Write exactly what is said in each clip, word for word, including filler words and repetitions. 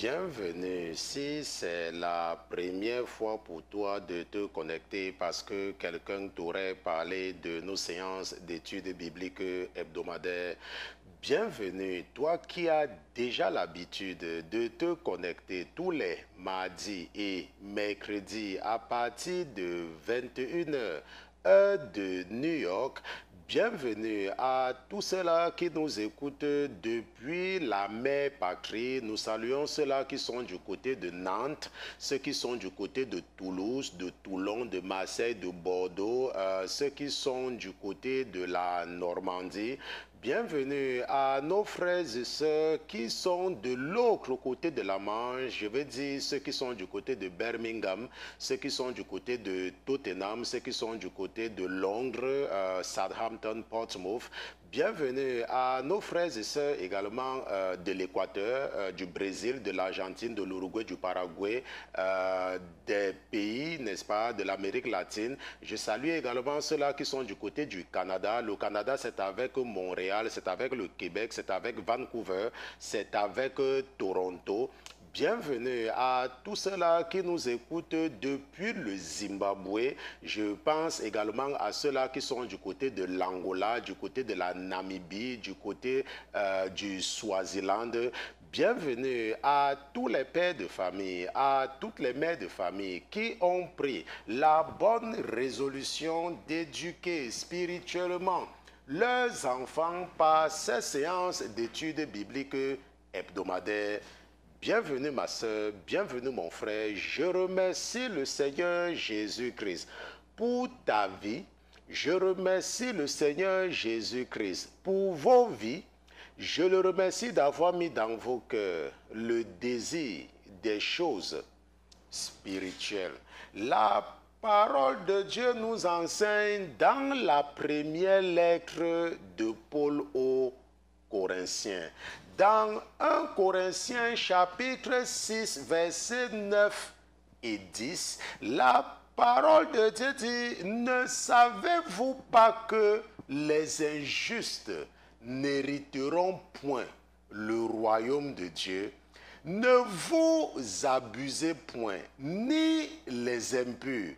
bienvenue. Si c'est la première fois pour toi de te connecter parce que quelqu'un t'aurait parlé de nos séances d'études bibliques hebdomadaires, bienvenue. Toi qui as déjà l'habitude de te connecter tous les mardis et mercredis à partir de vingt et une heures, heure de New York, bienvenue à tous ceux-là qui nous écoutent depuis la mère patrie. Nous saluons ceux-là qui sont du côté de Nantes, ceux qui sont du côté de Toulouse, de Toulon, de Marseille, de Bordeaux, euh, ceux qui sont du côté de la Normandie. Bienvenue à nos frères et sœurs qui sont de l'autre côté de la Manche, je veux dire ceux qui sont du côté de Birmingham, ceux qui sont du côté de Tottenham, ceux qui sont du côté de Londres, euh, Southampton, Portsmouth. Bienvenue à nos frères et sœurs également euh, de l'Équateur, euh, du Brésil, de l'Argentine, de l'Uruguay, du Paraguay, euh, des pays, n'est-ce pas, de l'Amérique latine. Je salue également ceux-là qui sont du côté du Canada. Le Canada, c'est avec Montréal, c'est avec le Québec, c'est avec Vancouver, c'est avec euh, Toronto. Bienvenue à tous ceux-là qui nous écoutent depuis le Zimbabwe. Je pense également à ceux-là qui sont du côté de l'Angola, du côté de la Namibie, du côté euh, du Swaziland. Bienvenue à tous les pères de famille, à toutes les mères de famille qui ont pris la bonne résolution d'éduquer spirituellement leurs enfants par ces séances d'études bibliques hebdomadaires. Bienvenue ma soeur, bienvenue mon frère. Je remercie le Seigneur Jésus-Christ pour ta vie. Je remercie le Seigneur Jésus-Christ pour vos vies. Je le remercie d'avoir mis dans vos cœurs le désir des choses spirituelles. La parole de Dieu nous enseigne dans la première lettre de Paul aux Corinthiens. Dans un Corinthiens chapitre six, versets neuf et dix, la parole de Dieu dit, « Ne savez-vous pas que les injustes n'hériteront point le royaume de Dieu? Ne vous abusez point, ni les impurs,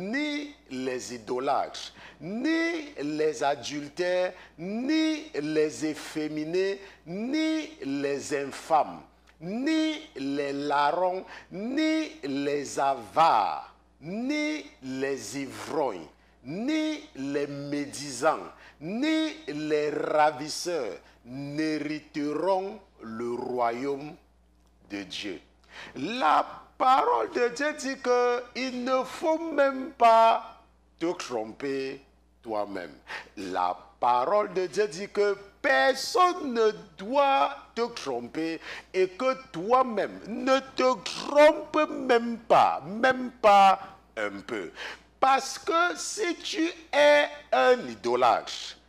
ni les idolâtres, ni les adultères, ni les efféminés, ni les infâmes, ni les larrons, ni les avares, ni les ivrognes, ni les médisants, ni les ravisseurs n'hériteront le royaume de Dieu. » La parole de Dieu dit qu'il ne faut même pas te tromper toi-même. La parole de Dieu dit que personne ne doit te tromper et que toi-même ne te trompe même pas, même pas un peu. Parce que si tu es un idolâtre,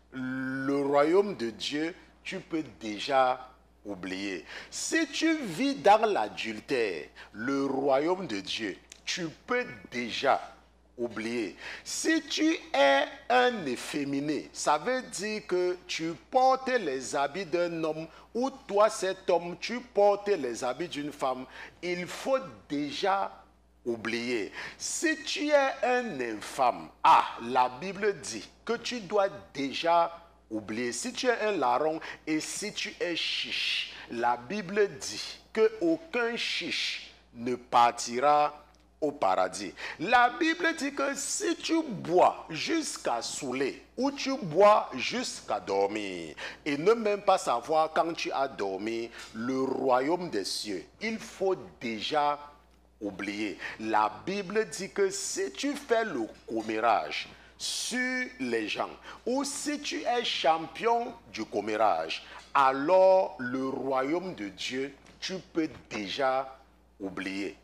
le royaume de Dieu, tu peux déjà oublier. Si tu vis dans l'adultère, le royaume de Dieu, tu peux déjà oublier. Si tu es un efféminé, ça veut dire que tu portes les habits d'un homme ou toi, cet homme, tu portes les habits d'une femme, il faut déjà oublier. Si tu es un infâme, ah, la Bible dit que tu dois déjà oublier. Si tu es un larron et si tu es chiche, la Bible dit qu'aucun chiche ne partira au paradis. La Bible dit que si tu bois jusqu'à saouler ou tu bois jusqu'à dormir et ne même pas savoir quand tu as dormi, le royaume des cieux, il faut déjà oublier. La Bible dit que si tu fais le commérage sur les gens, ou si tu es champion du commérage, alors le royaume de Dieu, tu peux déjà oublier.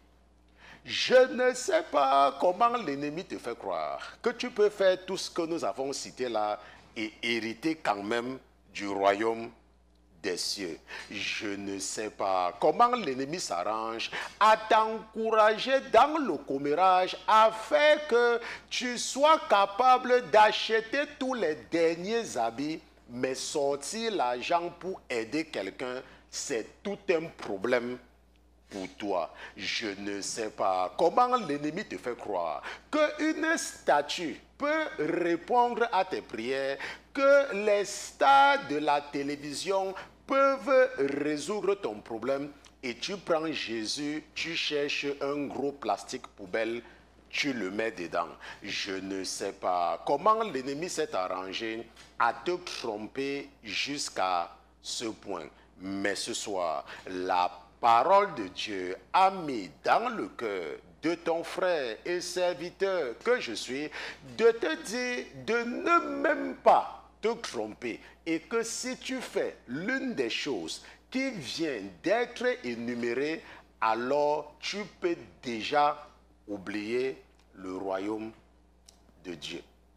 Je ne sais pas comment l'ennemi te fait croire que tu peux faire tout ce que nous avons cité là et hériter quand même du royaume des cieux. Je ne sais pas comment l'ennemi s'arrange à t'encourager dans le commérage afin que tu sois capable d'acheter tous les derniers habits, mais sortir l'argent pour aider quelqu'un, c'est tout un problème pour toi. Je ne sais pas comment l'ennemi te fait croire qu'une statue peut répondre à tes prières, que les stars de la télévision peuvent résoudre ton problème. Et tu prends Jésus, tu cherches un gros plastique poubelle, tu le mets dedans. Je ne sais pas comment l'ennemi s'est arrangé à te tromper jusqu'à ce point. Mais ce soir, la parole de Dieu a mis dans le cœur de ton frère et serviteur que je suis de te dire de ne même pas te tromper et que si tu fais l'une des choses qui vient d'être énumérée, alors tu peux déjà oublier le royaume de Dieu.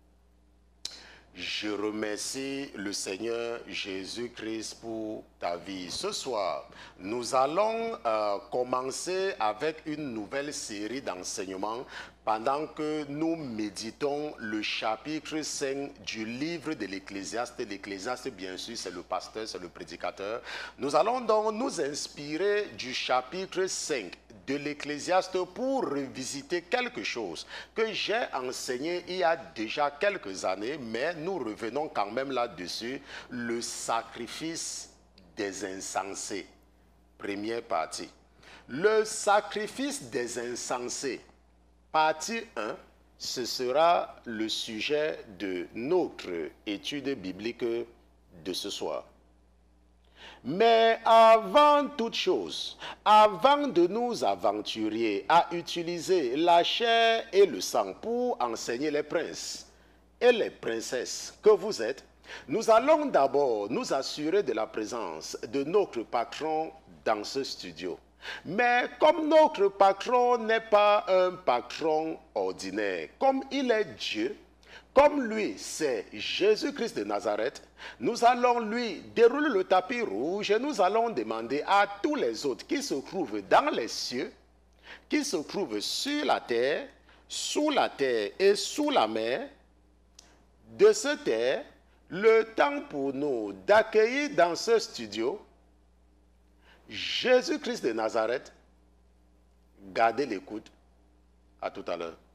Je remercie le Seigneur Jésus-Christ pour ta vie. Ce soir, nous allons euh, commencer avec une nouvelle série d'enseignements pendant que nous méditons le chapitre cinq du livre de l'Ecclésiaste. L'Ecclésiaste, bien sûr, c'est le pasteur, c'est le prédicateur. Nous allons donc nous inspirer du chapitre cinq de l'Ecclésiaste pour revisiter quelque chose que j'ai enseigné il y a déjà quelques années, mais nous revenons quand même là-dessus, le sacrifice des insensés. Première partie. Le sacrifice des insensés. Partie un, ce sera le sujet de notre étude biblique de ce soir. Mais avant toute chose, avant de nous aventurer à utiliser la chair et le sang pour enseigner les princes et les princesses que vous êtes, nous allons d'abord nous assurer de la présence de notre patron dans ce studio. Mais comme notre patron n'est pas un patron ordinaire, comme il est Dieu, comme lui c'est Jésus-Christ de Nazareth, nous allons lui dérouler le tapis rouge et nous allons demander à tous les autres qui se trouvent dans les cieux, qui se trouvent sur la terre, sous la terre et sous la mer, de se taire, le temps pour nous d'accueillir dans ce studio Jésus-Christ de Nazareth. Gardez l'écoute. À tout à l'heure.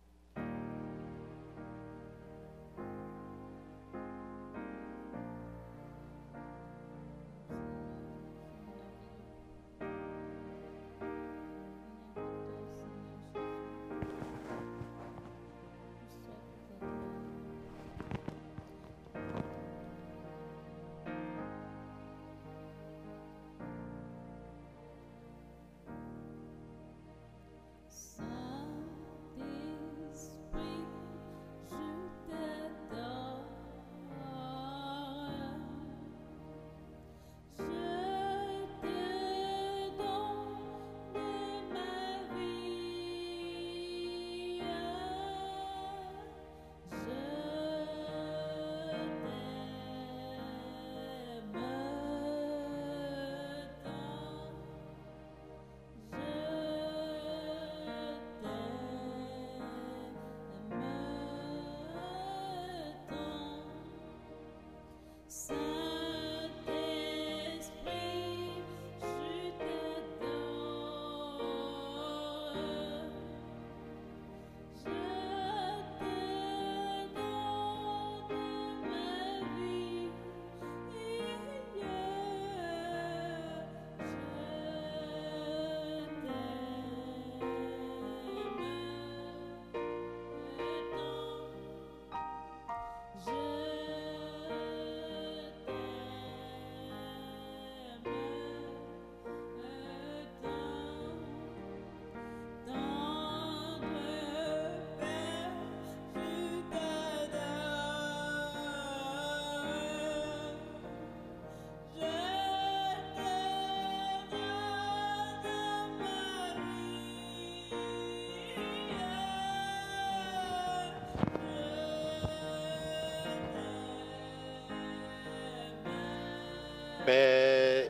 Père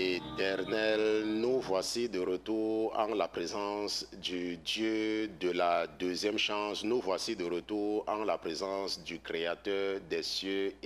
éternel, nous voici de retour en la présence du Dieu de la deuxième chance. Nous voici de retour en la présence du Créateur des cieux et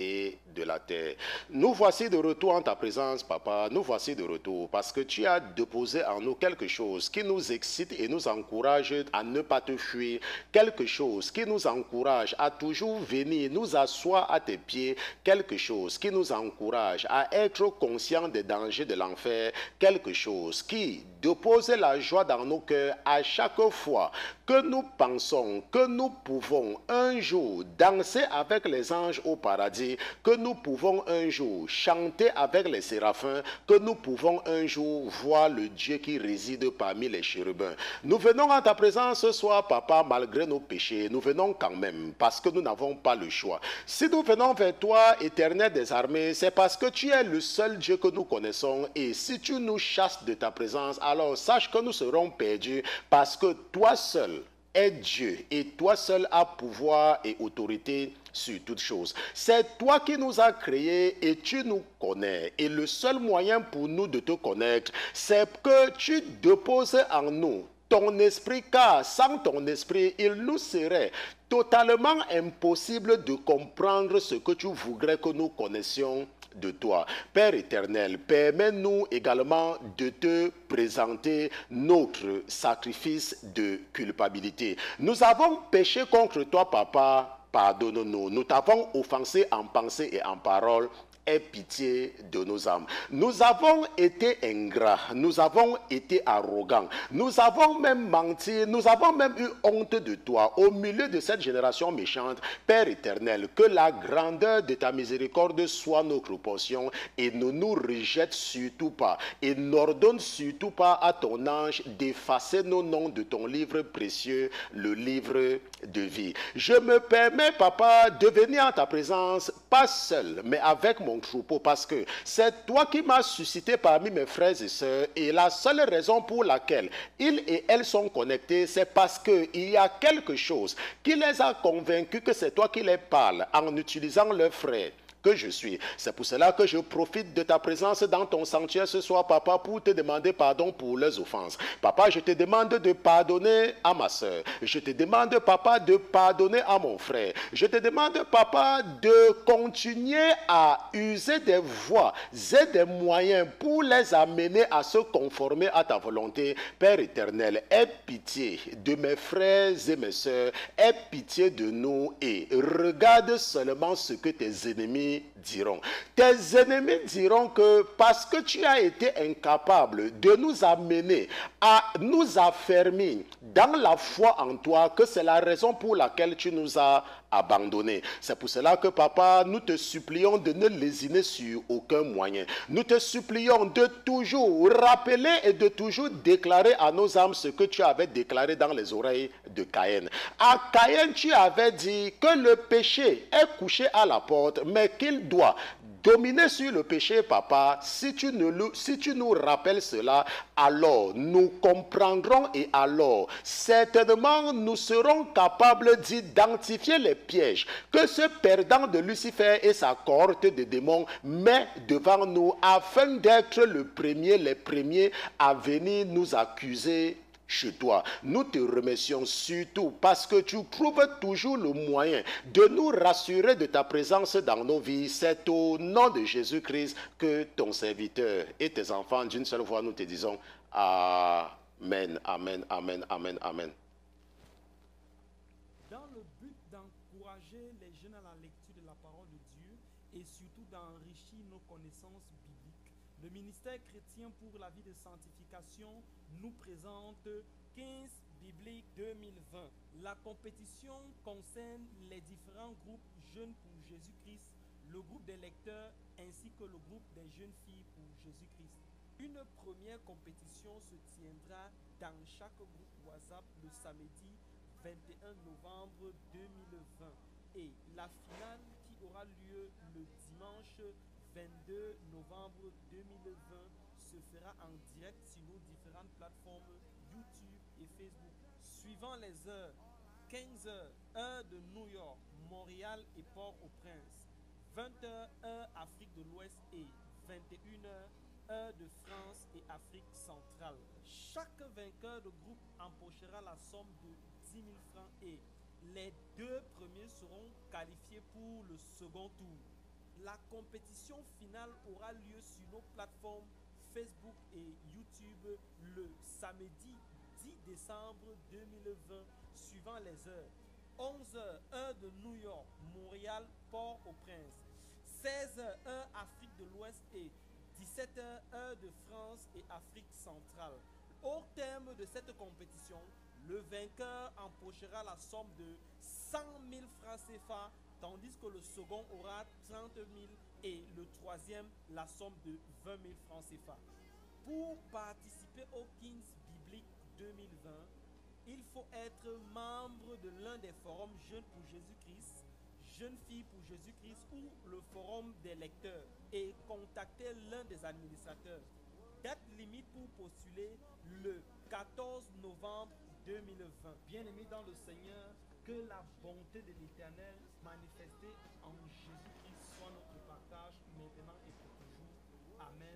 de la terre. Nous voici de retour en ta présence, papa. Nous voici de retour parce que tu as déposé en nous quelque chose qui nous excite et nous encourage à ne pas te fuir. Quelque chose qui nous encourage à toujours venir nous asseoir à tes pieds. Quelque chose qui nous encourage à être conscients des dangers de l'enfer. Quelque chose qui dépose la joie dans nos cœurs à chaque fois que nous pensons que nous pouvons un jour danser avec les anges au paradis, que nous pouvons un jour chanter avec les séraphins, que nous pouvons un jour voir le Dieu qui réside parmi les chérubins. Nous venons en ta présence ce soir, papa, malgré nos péchés. Nous venons quand même parce que nous n'avons pas le choix. Si nous venons vers toi, Éternel des armées, c'est parce que tu es le seul Dieu que nous connaissons. Et si tu nous chasses de ta présence, alors sache que nous serons perdus parce que toi seul est Dieu et toi seul as pouvoir et autorité sur toutes choses. C'est toi qui nous as créés et tu nous connais. Et le seul moyen pour nous de te connaître, c'est que tu déposes en nous ton esprit, car sans ton esprit, il nous serait totalement impossible de comprendre ce que tu voudrais que nous connaissions de toi. Père éternel, permets-nous également de te présenter notre sacrifice de culpabilité. Nous avons péché contre toi, papa. Pardonne-nous. Nous t'avons offensé en pensée et en parole. Aie pitié de nos âmes. Nous avons été ingrats, nous avons été arrogants, nous avons même menti, nous avons même eu honte de toi au milieu de cette génération méchante. Père éternel, que la grandeur de ta miséricorde soit notre portion et ne nous rejette surtout pas et n'ordonne surtout pas à ton ange d'effacer nos noms de ton livre précieux, le livre de vie. Je me permets, papa, de venir en ta présence, pas seul, mais avec mon troupeau, parce que c'est toi qui m'as suscité parmi mes frères et sœurs, et la seule raison pour laquelle ils et elles sont connectés, c'est parce qu'il y a quelque chose qui les a convaincus que c'est toi qui les parles en utilisant leurs frères que je suis. C'est pour cela que je profite de ta présence dans ton sanctuaire ce soir, papa, pour te demander pardon pour leurs offenses. Papa, je te demande de pardonner à ma soeur. Je te demande, papa, de pardonner à mon frère. Je te demande, papa, de continuer à user des voies et des moyens pour les amener à se conformer à ta volonté. Père éternel, aie pitié de mes frères et mes soeurs. Aie pitié de nous et regarde seulement ce que tes ennemis diront. Tes ennemis diront que parce que tu as été incapable de nous amener à nous affermir dans la foi en toi, que c'est la raison pour laquelle tu nous as abandonnés. C'est pour cela que, papa, nous te supplions de ne lésiner sur aucun moyen. Nous te supplions de toujours rappeler et de toujours déclarer à nos âmes ce que tu avais déclaré dans les oreilles de Caïn. À Caïn, tu avais dit que le péché est couché à la porte, mais qu'il doit dominer sur le péché, papa. Si tu, ne le, si tu nous rappelles cela, alors nous comprendrons et alors certainement nous serons capables d'identifier les pièges que ce perdant de Lucifer et sa cohorte de démons met devant nous afin d'être le premier, les premiers à venir nous accuser chez toi. Nous te remercions surtout parce que tu trouves toujours le moyen de nous rassurer de ta présence dans nos vies. C'est au nom de Jésus-Christ que ton serviteur et tes enfants d'une seule voix nous te disons Amen, Amen, Amen, Amen, Amen. Dans le but d'encourager les jeunes à la lecture de la parole de Dieu et surtout d'enrichir nos connaissances bibliques, le ministère chrétien pour la vie de sanctification nous présente quinze bibliques deux mille vingt. La compétition concerne les différents groupes Jeunes pour Jésus-Christ, le groupe des lecteurs ainsi que le groupe des jeunes filles pour Jésus-Christ. Une première compétition se tiendra dans chaque groupe WhatsApp le samedi vingt et un novembre deux mille vingt et la finale qui aura lieu le dimanche vingt-deux novembre deux mille vingt se fera en direct sur nos différentes plateformes YouTube et Facebook. Suivant les heures, quinze heures, heure de New York, Montréal et Port-au-Prince, vingt heures, heure Afrique de l'Ouest et vingt et une heures, heure de France et Afrique centrale. Chaque vainqueur de groupe empochera la somme de dix mille francs et les deux premiers seront qualifiés pour le second tour. La compétition finale aura lieu sur nos plateformes Facebook et YouTube le samedi dix décembre deux mille vingt, suivant les heures. onze heures, heure de New York, Montréal, Port-au-Prince. seize heures, heure Afrique de l'Ouest et dix-sept heures, heure de France et Afrique centrale. Au terme de cette compétition, le vainqueur empochera la somme de cent mille francs C F A, tandis que le second aura trente mille et le troisième la somme de vingt mille francs C F A. Pour participer au Kings Biblique deux mille vingt, il faut être membre de l'un des forums Jeunes pour Jésus-Christ, Jeunes filles pour Jésus-Christ ou le forum des lecteurs et contacter l'un des administrateurs. Date limite pour postuler le quatorze novembre deux mille vingt. Bien-aimés dans le Seigneur, que la bonté de l'Éternel manifestée en Jésus-Christ soit notre partage maintenant et pour toujours. Amen.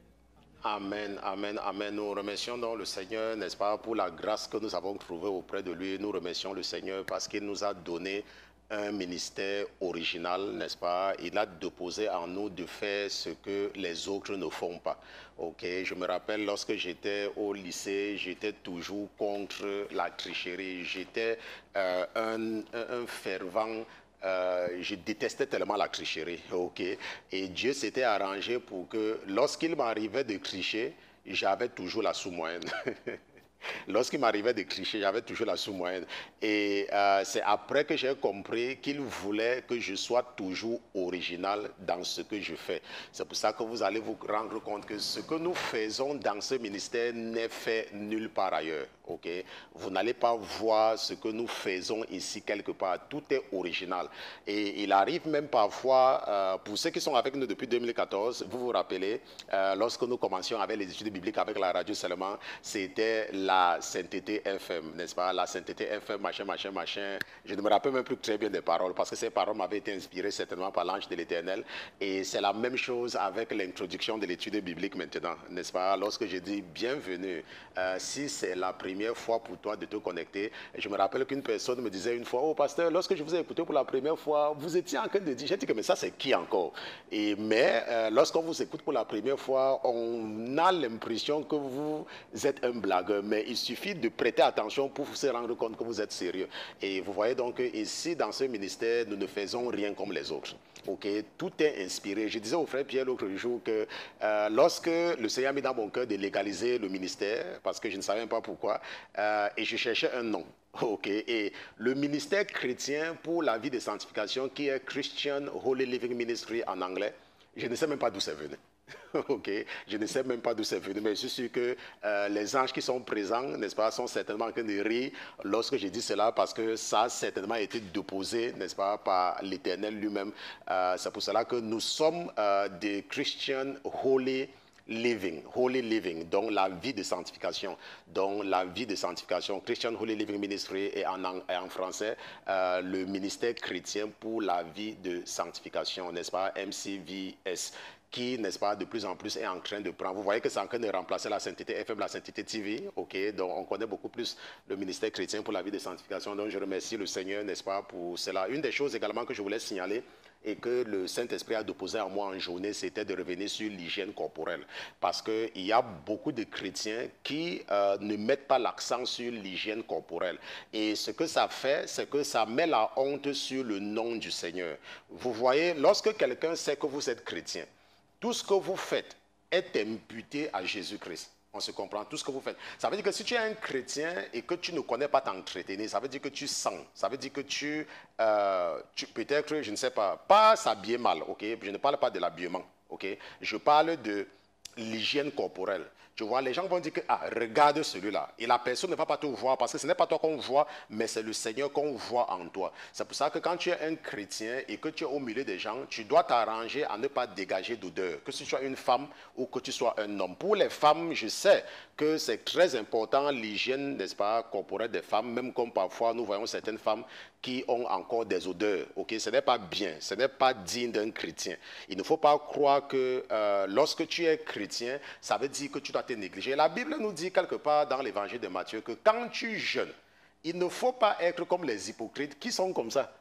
Amen, amen, amen. Nous remercions donc le Seigneur, n'est-ce pas, pour la grâce que nous avons trouvée auprès de lui. Nous remercions le Seigneur parce qu'il nous a donné un ministère original, n'est-ce pas? Il a déposé en nous de faire ce que les autres ne font pas. Ok, je me rappelle lorsque j'étais au lycée, j'étais toujours contre la tricherie. J'étais euh, un, un, un fervent. Euh, je détestais tellement la tricherie, ok. Et Dieu s'était arrangé pour que lorsqu'il m'arrivait de tricher, j'avais toujours la sous-moyenne. Lorsqu'il m'arrivait de tricher, j'avais toujours la sous-moyenne. Et euh, c'est après que j'ai compris qu'il voulait que je sois toujours original dans ce que je fais. C'est pour ça que vous allez vous rendre compte que ce que nous faisons dans ce ministère n'est fait nulle part ailleurs. Okay? Vous n'allez pas voir ce que nous faisons ici quelque part. Tout est original. Et il arrive même parfois, euh, pour ceux qui sont avec nous depuis deux mille quatorze, vous vous rappelez, euh, lorsque nous commencions avec les études bibliques avec la radio seulement, c'était la La sainteté F M, n'est-ce pas? La sainteté F M, machin, machin, machin. Je ne me rappelle même plus très bien des paroles parce que ces paroles m'avaient été inspirées certainement par l'ange de l'Éternel. Et c'est la même chose avec l'introduction de l'étude biblique maintenant, n'est-ce pas? Lorsque je dis bienvenue, euh, si c'est la première fois pour toi de te connecter, je me rappelle qu'une personne me disait une fois, oh pasteur, lorsque je vous ai écouté pour la première fois, vous étiez en train de dire, j'ai dit que mais ça c'est qui encore? Et, mais euh, lorsqu'on vous écoute pour la première fois, on a l'impression que vous êtes un blagueur, mais il suffit de prêter attention pour se rendre compte que vous êtes sérieux. Et vous voyez donc ici, dans ce ministère, nous ne faisons rien comme les autres. Okay? Tout est inspiré. Je disais au frère Pierre l'autre jour que euh, lorsque le Seigneur a mis dans mon cœur de légaliser le ministère, parce que je ne savais pas pourquoi, euh, et je cherchais un nom. Okay. Et le ministère chrétien pour la vie de sanctification, qui est Christian Holy Living Ministry en anglais, je ne sais même pas d'où c'est venu. Ok, je ne sais même pas d'où c'est venu, mais je suis sûr que euh, les anges qui sont présents, n'est-ce pas, sont certainement en train de rire lorsque je dis cela, parce que ça a certainement été déposé, n'est-ce pas, par l'Éternel lui-même. Euh, c'est pour cela que nous sommes euh, des Christian Holy Living, Holy Living, donc la vie de sanctification, donc la vie de sanctification, Christian Holy Living Ministry, et en, en, en français, euh, le ministère chrétien pour la vie de sanctification, n'est-ce pas, M C V S, qui, n'est-ce pas, de plus en plus est en train de prendre. Vous voyez que c'est en train de remplacer la sainteté F M, la sainteté T V, ok, donc on connaît beaucoup plus le ministère chrétien pour la vie de sanctification, donc je remercie le Seigneur, n'est-ce pas, pour cela. Une des choses également que je voulais signaler, et que le Saint-Esprit a déposé en moi en journée, c'était de revenir sur l'hygiène corporelle. Parce qu'il y a beaucoup de chrétiens qui euh, ne mettent pas l'accent sur l'hygiène corporelle. Et ce que ça fait, c'est que ça met la honte sur le nom du Seigneur. Vous voyez, lorsque quelqu'un sait que vous êtes chrétien, tout ce que vous faites est imputé à Jésus-Christ. On se comprend, tout ce que vous faites. Ça veut dire que si tu es un chrétien et que tu ne connais pas t'entretenir, ça veut dire que tu sens, ça veut dire que tu, euh, tu peut-être, je ne sais pas, pas s'habiller mal, ok? Je ne parle pas de l'habillement, ok? Je parle de l'hygiène corporelle. Tu vois, les gens vont dire que, ah, regarde celui-là. Et la personne ne va pas te voir parce que ce n'est pas toi qu'on voit, mais c'est le Seigneur qu'on voit en toi. C'est pour ça que quand tu es un chrétien et que tu es au milieu des gens, tu dois t'arranger à ne pas dégager d'odeur, que tu sois une femme ou que tu sois un homme. Pour les femmes, je sais que c'est très important l'hygiène, n'est-ce pas, corporelle des femmes, même comme parfois nous voyons certaines femmes qui ont encore des odeurs. Ok, ce n'est pas bien, ce n'est pas digne d'un chrétien. Il ne faut pas croire que euh, lorsque tu es chrétien, ça veut dire que tu dois te négliger. La Bible nous dit quelque part dans l'évangile de Matthieu que quand tu jeûnes, il ne faut pas être comme les hypocrites qui sont comme ça.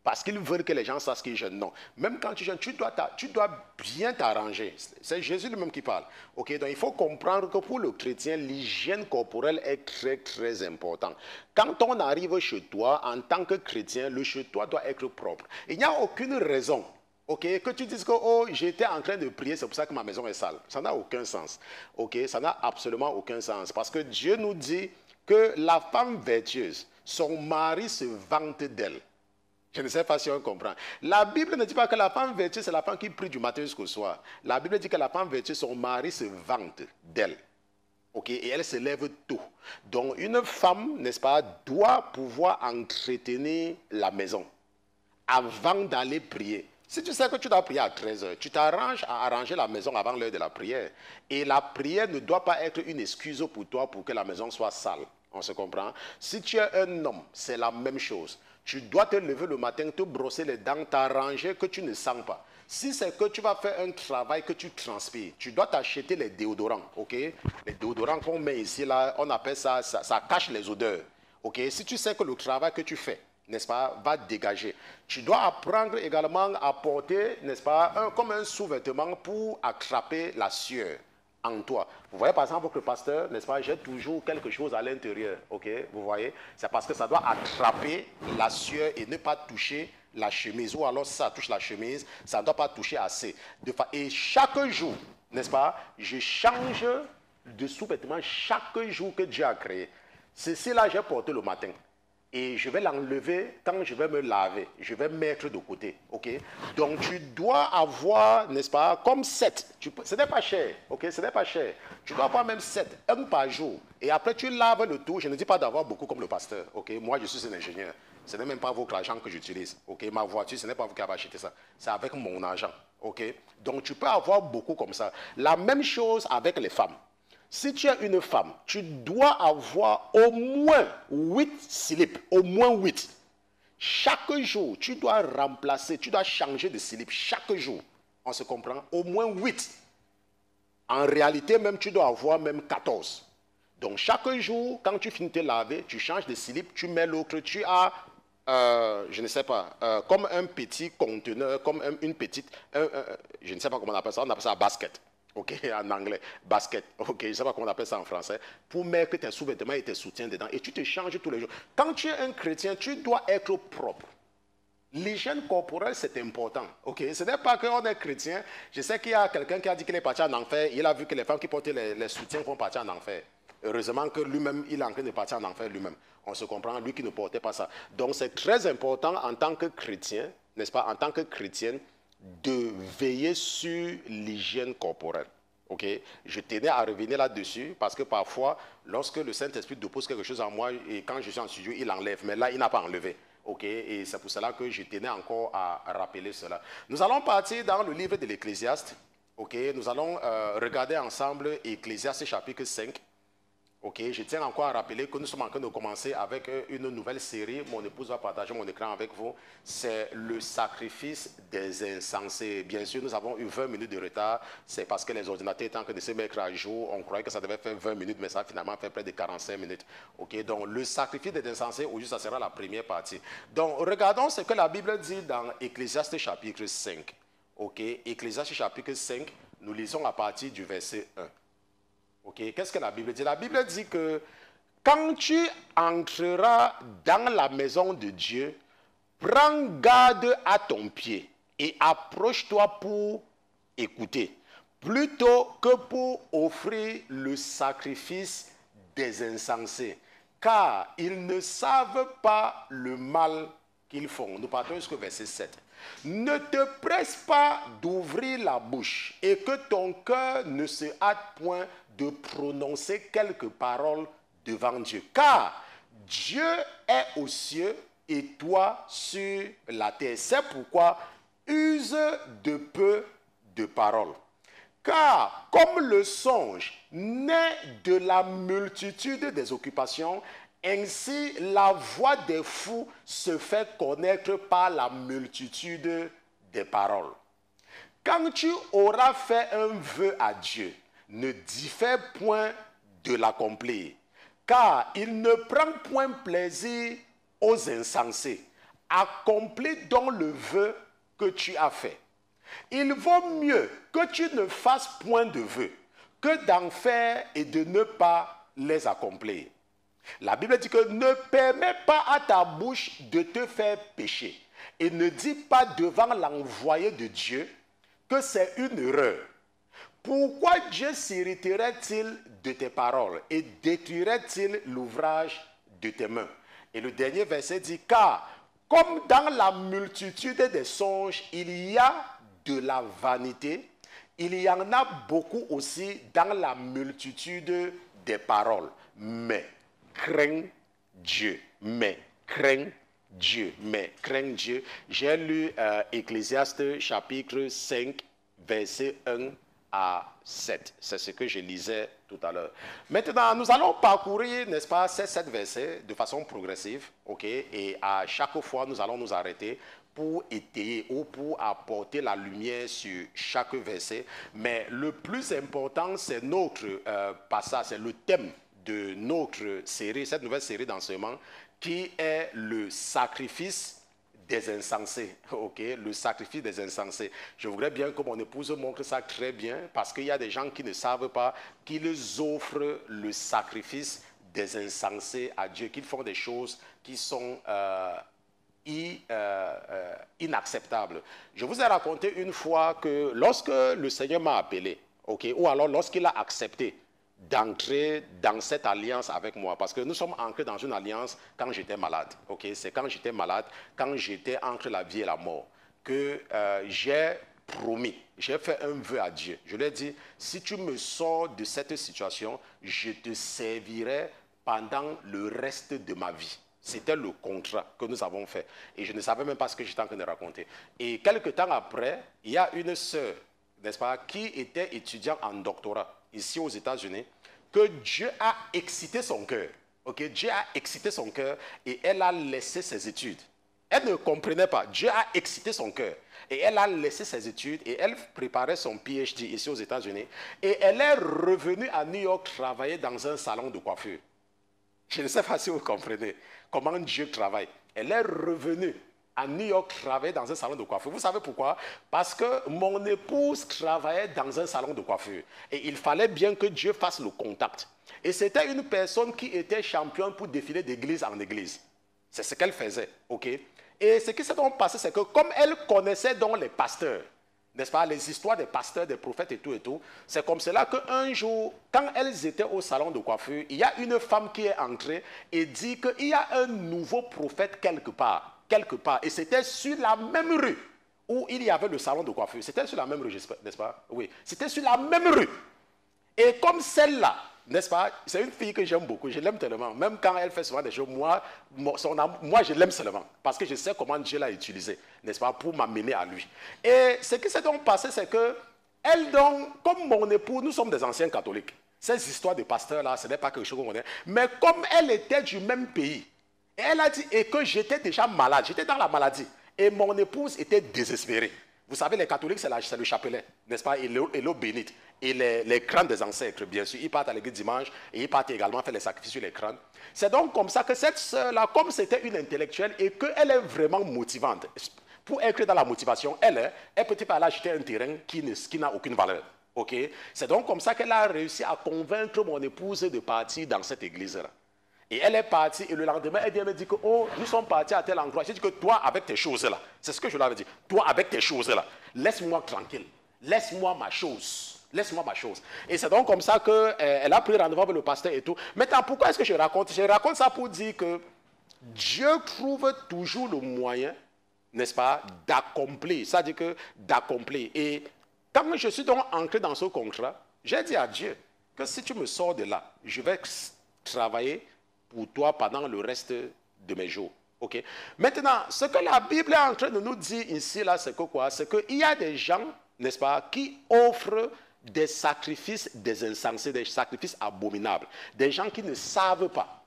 parce qu'ils veulent que les gens sachent qu'ils jeûnent. Non. Même quand tu jeûnes, tu dois, tu dois bien t'arranger. C'est Jésus lui-même qui parle. Okay? Donc il faut comprendre que pour le chrétien, l'hygiène corporelle est très très important. Quand on arrive chez toi, en tant que chrétien, le chez toi doit être propre. Il n'y a aucune raison, okay, que tu dises que oh, j'étais en train de prier, c'est pour ça que ma maison est sale. Ça n'a aucun sens. Okay? Ça n'a absolument aucun sens. Parce que Dieu nous dit que la femme vertueuse, son mari se vante d'elle. Je ne sais pas si on comprend. La Bible ne dit pas que la femme vertueuse, c'est la femme qui prie du matin jusqu'au soir. La Bible dit que la femme vertueuse, son mari se vante d'elle. Okay? Et elle se lève tôt. Donc une femme, n'est-ce pas, doit pouvoir entretenir la maison avant d'aller prier. Si tu sais que tu dois prier à treize heures, tu t'arranges à arranger la maison avant l'heure de la prière. Et la prière ne doit pas être une excuse pour toi pour que la maison soit sale. On se comprend? Si tu es un homme, c'est la même chose. Tu dois te lever le matin, te brosser les dents, t'arranger que tu ne sens pas. Si c'est que tu vas faire un travail que tu transpires, tu dois t'acheter les déodorants, ok? Les déodorants qu'on met ici, là, on appelle ça, ça, ça cache les odeurs, ok? Si tu sais que le travail que tu fais, n'est-ce pas, va dégager, tu dois apprendre également à porter, n'est-ce pas, un, comme un sous-vêtement pour attraper la sueur en toi. Vous voyez par exemple que le pasteur, n'est-ce pas, j'ai toujours quelque chose à l'intérieur, ok? Vous voyez? C'est parce que ça doit attraper la sueur et ne pas toucher la chemise. Ou alors si ça touche la chemise, ça ne doit pas toucher assez. Et chaque jour, n'est-ce pas, je change de sous-vêtement chaque jour que Dieu a créé. Ceci là, j'ai porté le matin. Et je vais l'enlever quand je vais me laver. Je vais mettre de côté. Ok? Donc, tu dois avoir, n'est-ce pas, comme sept. Tu peux, ce n'est pas cher. Ok? Ce n'est pas cher. Tu dois avoir même sept. Un par jour. Et après, tu laves le tout. Je ne dis pas d'avoir beaucoup comme le pasteur. Ok? Moi, je suis un ingénieur. Ce n'est même pas votre argent que j'utilise. Ok? Ma voiture, ce n'est pas vous qui avez acheté ça. C'est avec mon argent. Ok? Donc, tu peux avoir beaucoup comme ça. La même chose avec les femmes. Si tu es une femme, tu dois avoir au moins huit slips, au moins huit. Chaque jour, tu dois remplacer, tu dois changer de slip chaque jour. On se comprend? Au moins huit. En réalité, même, tu dois avoir même quatorze. Donc, chaque jour, quand tu finis de te laver, tu changes de slip, tu mets l'autre, tu as, euh, je ne sais pas, euh, comme un petit conteneur, comme un, une petite, un, un, je ne sais pas comment on appelle ça, on appelle ça basket. Ok, en anglais, basket, ok, je ne sais pas comment on appelle ça en français, pour mettre tes sous-vêtements et tes soutiens dedans, et tu te changes tous les jours. Quand tu es un chrétien, tu dois être propre. L'hygiène corporelle, c'est important, ok, ce n'est pas qu'on est chrétien. Je sais qu'il y a quelqu'un qui a dit qu'il est parti en enfer, il a vu que les femmes qui portaient les, les soutiens vont partir en enfer. Heureusement que lui-même, il est en train de partir en enfer lui-même. On se comprend, lui qui ne portait pas ça. Donc c'est très important en tant que chrétien, n'est-ce pas, en tant que chrétienne, de veiller sur l'hygiène corporelle. Okay? Je tenais à revenir là-dessus parce que parfois, lorsque le Saint-Esprit dépose quelque chose en moi et quand je suis en studio, il enlève. Mais là, il n'a pas enlevé. Okay? Et c'est pour cela que je tenais encore à rappeler cela. Nous allons partir dans le livre de l'Ecclésiaste. Okay? Nous allons euh, regarder ensemble Ecclésiaste chapitre cinq. Okay, je tiens encore à rappeler que nous sommes en train de commencer avec une nouvelle série. Mon épouse va partager mon écran avec vous. C'est le sacrifice des insensés. Bien sûr, nous avons eu vingt minutes de retard. C'est parce que les ordinateurs étaient en train de se mettre à jour. On croyait que ça devait faire vingt minutes, mais ça a finalement fait près de quarante-cinq minutes. Okay, donc, le sacrifice des insensés, aujourd'hui, ça sera la première partie. Donc, regardons ce que la Bible dit dans Ecclésiaste chapitre cinq. Okay, Ecclésiaste chapitre cinq, nous lisons à partir du verset un. Okay. Qu'est-ce que la Bible dit? La Bible dit que quand tu entreras dans la maison de Dieu, prends garde à ton pied et approche-toi pour écouter, plutôt que pour offrir le sacrifice des insensés, car ils ne savent pas le mal qu'ils font. Nous partons jusqu'au verset sept. Ne te presse pas d'ouvrir la bouche et que ton cœur ne se hâte point de prononcer quelques paroles devant Dieu. Car Dieu est aux cieux et toi sur la terre. C'est pourquoi use de peu de paroles. Car comme le songe naît de la multitude des occupations, ainsi la voix des fous se fait connaître par la multitude des paroles. Quand tu auras fait un vœu à Dieu, ne diffère point de l'accomplir, car il ne prend point plaisir aux insensés. accomplis donc le vœu que tu as fait. Il vaut mieux que tu ne fasses point de vœux que d'en faire et de ne pas les accomplir. La Bible dit que ne permets pas à ta bouche de te faire pécher et ne dis pas devant l'envoyé de Dieu que c'est une erreur. Pourquoi Dieu s'irriterait-il de tes paroles et détruirait-il l'ouvrage de tes mains? Et le dernier verset dit, car comme dans la multitude des songes, il y a de la vanité, il y en a beaucoup aussi dans la multitude des paroles. Mais crains Dieu, mais crains Dieu, mais crains Dieu. J'ai lu euh, Ecclésiaste chapitre cinq, verset un à sept. C'est ce que je lisais tout à l'heure. Maintenant, nous allons parcourir, n'est-ce pas, ces sept versets de façon progressive, ok? Et à chaque fois, nous allons nous arrêter pour étayer ou pour apporter la lumière sur chaque verset. Mais le plus important, c'est notre euh, passage, c'est le thème de notre série, cette nouvelle série d'enseignement, qui est le sacrifice des insensés, ok, le sacrifice des insensés. Je voudrais bien que mon épouse montre ça très bien, parce qu'il y a des gens qui ne savent pas qu'ils offrent le sacrifice des insensés à Dieu, qu'ils font des choses qui sont euh, i, euh, euh, inacceptables. Je vous ai raconté une fois que lorsque le Seigneur m'a appelé, ok, ou alors lorsqu'il a accepté d'entrer dans cette alliance avec moi, parce que nous sommes ancrés dans une alliance quand j'étais malade, ok, c'est quand j'étais malade, quand j'étais entre la vie et la mort, que euh, j'ai promis, j'ai fait un vœu à Dieu. Je lui ai dit, si tu me sors de cette situation, je te servirai pendant le reste de ma vie. C'était le contrat que nous avons fait. Et je ne savais même pas ce que j'étais en train de raconter. Et quelques temps après, il y a une sœur, n'est-ce pas, qui était étudiante en doctorat ici aux États-Unis, que Dieu a excité son cœur. Okay? Dieu a excité son cœur et elle a laissé ses études. Elle ne comprenait pas. Dieu a excité son cœur et elle a laissé ses études et elle préparait son P H D ici aux États-Unis et elle est revenue à New York travailler dans un salon de coiffure. Je ne sais pas si vous comprenez comment Dieu travaille. Elle est revenue à New York travailler dans un salon de coiffure. Vous savez pourquoi? Parce que mon épouse travaillait dans un salon de coiffure. Et il fallait bien que Dieu fasse le contact. Et c'était une personne qui était championne pour défiler d'église en église. C'est ce qu'elle faisait, ok? Et ce qui s'est donc passé, c'est que comme elle connaissait donc les pasteurs, n'est-ce pas, les histoires des pasteurs, des prophètes et tout et tout, c'est comme cela qu'un jour, quand elles étaient au salon de coiffure, il y a une femme qui est entrée et dit qu'il y a un nouveau prophète quelque part. quelque part, et c'était sur la même rue où il y avait le salon de coiffure. C'était sur la même rue, n'est-ce pas? Oui, c'était sur la même rue. Et comme celle-là, n'est-ce pas? C'est une fille que j'aime beaucoup, je l'aime tellement. Même quand elle fait souvent des choses, moi, son, moi je l'aime seulement, parce que je sais comment Dieu l'a utilisé, n'est-ce pas, pour m'amener à lui. Et ce qui s'est donc passé, c'est que, elle donc, comme mon époux, nous sommes des anciens catholiques. Ces histoires de pasteurs-là, ce n'est pas quelque chose qu'on connaît. Mais comme elle était du même pays, et elle a dit, et que j'étais déjà malade, j'étais dans la maladie. Et mon épouse était désespérée. Vous savez, les catholiques, c'est le chapelet, n'est-ce pas? Et l'eau bénite. Et les, les crânes des ancêtres, bien sûr. Ils partent à l'église dimanche et ils partent également faire les sacrifices sur les crânes. C'est donc comme ça que cette sœur-là, comme c'était une intellectuelle et qu'elle est vraiment motivante, pour être dans la motivation, elle, elle peut aller acheter un terrain qui n'a aucune valeur. Okay? C'est donc comme ça qu'elle a réussi à convaincre mon épouse de partir dans cette église-là. Et elle est partie, et le lendemain, elle me dit que, oh, nous sommes partis à tel endroit. J'ai dit que toi, avec tes choses-là, c'est ce que je lui avais dit, toi, avec tes choses-là, laisse-moi tranquille, laisse-moi ma chose, laisse-moi ma chose. Et c'est donc comme ça qu'elle euh, a pris rendez-vous avec le pasteur et tout. Maintenant, pourquoi est-ce que je raconte? Je raconte ça pour dire que Dieu trouve toujours le moyen, n'est-ce pas, d'accomplir, c'est-à-dire que d'accomplir. Et quand je suis donc ancré dans ce contrat, j'ai dit à Dieu que si tu me sors de là, je vais travailler pour toi pendant le reste de mes jours. Okay? Maintenant, ce que la Bible est en train de nous dire ici, là, c'est que quoi? C'est qu'il y a des gens, n'est-ce pas, qui offrent des sacrifices des insensés, des sacrifices abominables. Des gens qui ne savent pas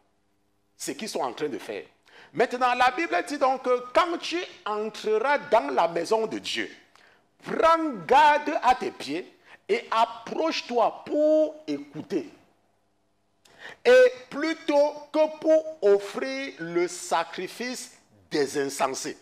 ce qu'ils sont en train de faire. Maintenant, la Bible dit donc que quand tu entreras dans la maison de Dieu, prends garde à tes pieds et approche-toi pour écouter. Et plutôt que pour offrir le sacrifice des insensés.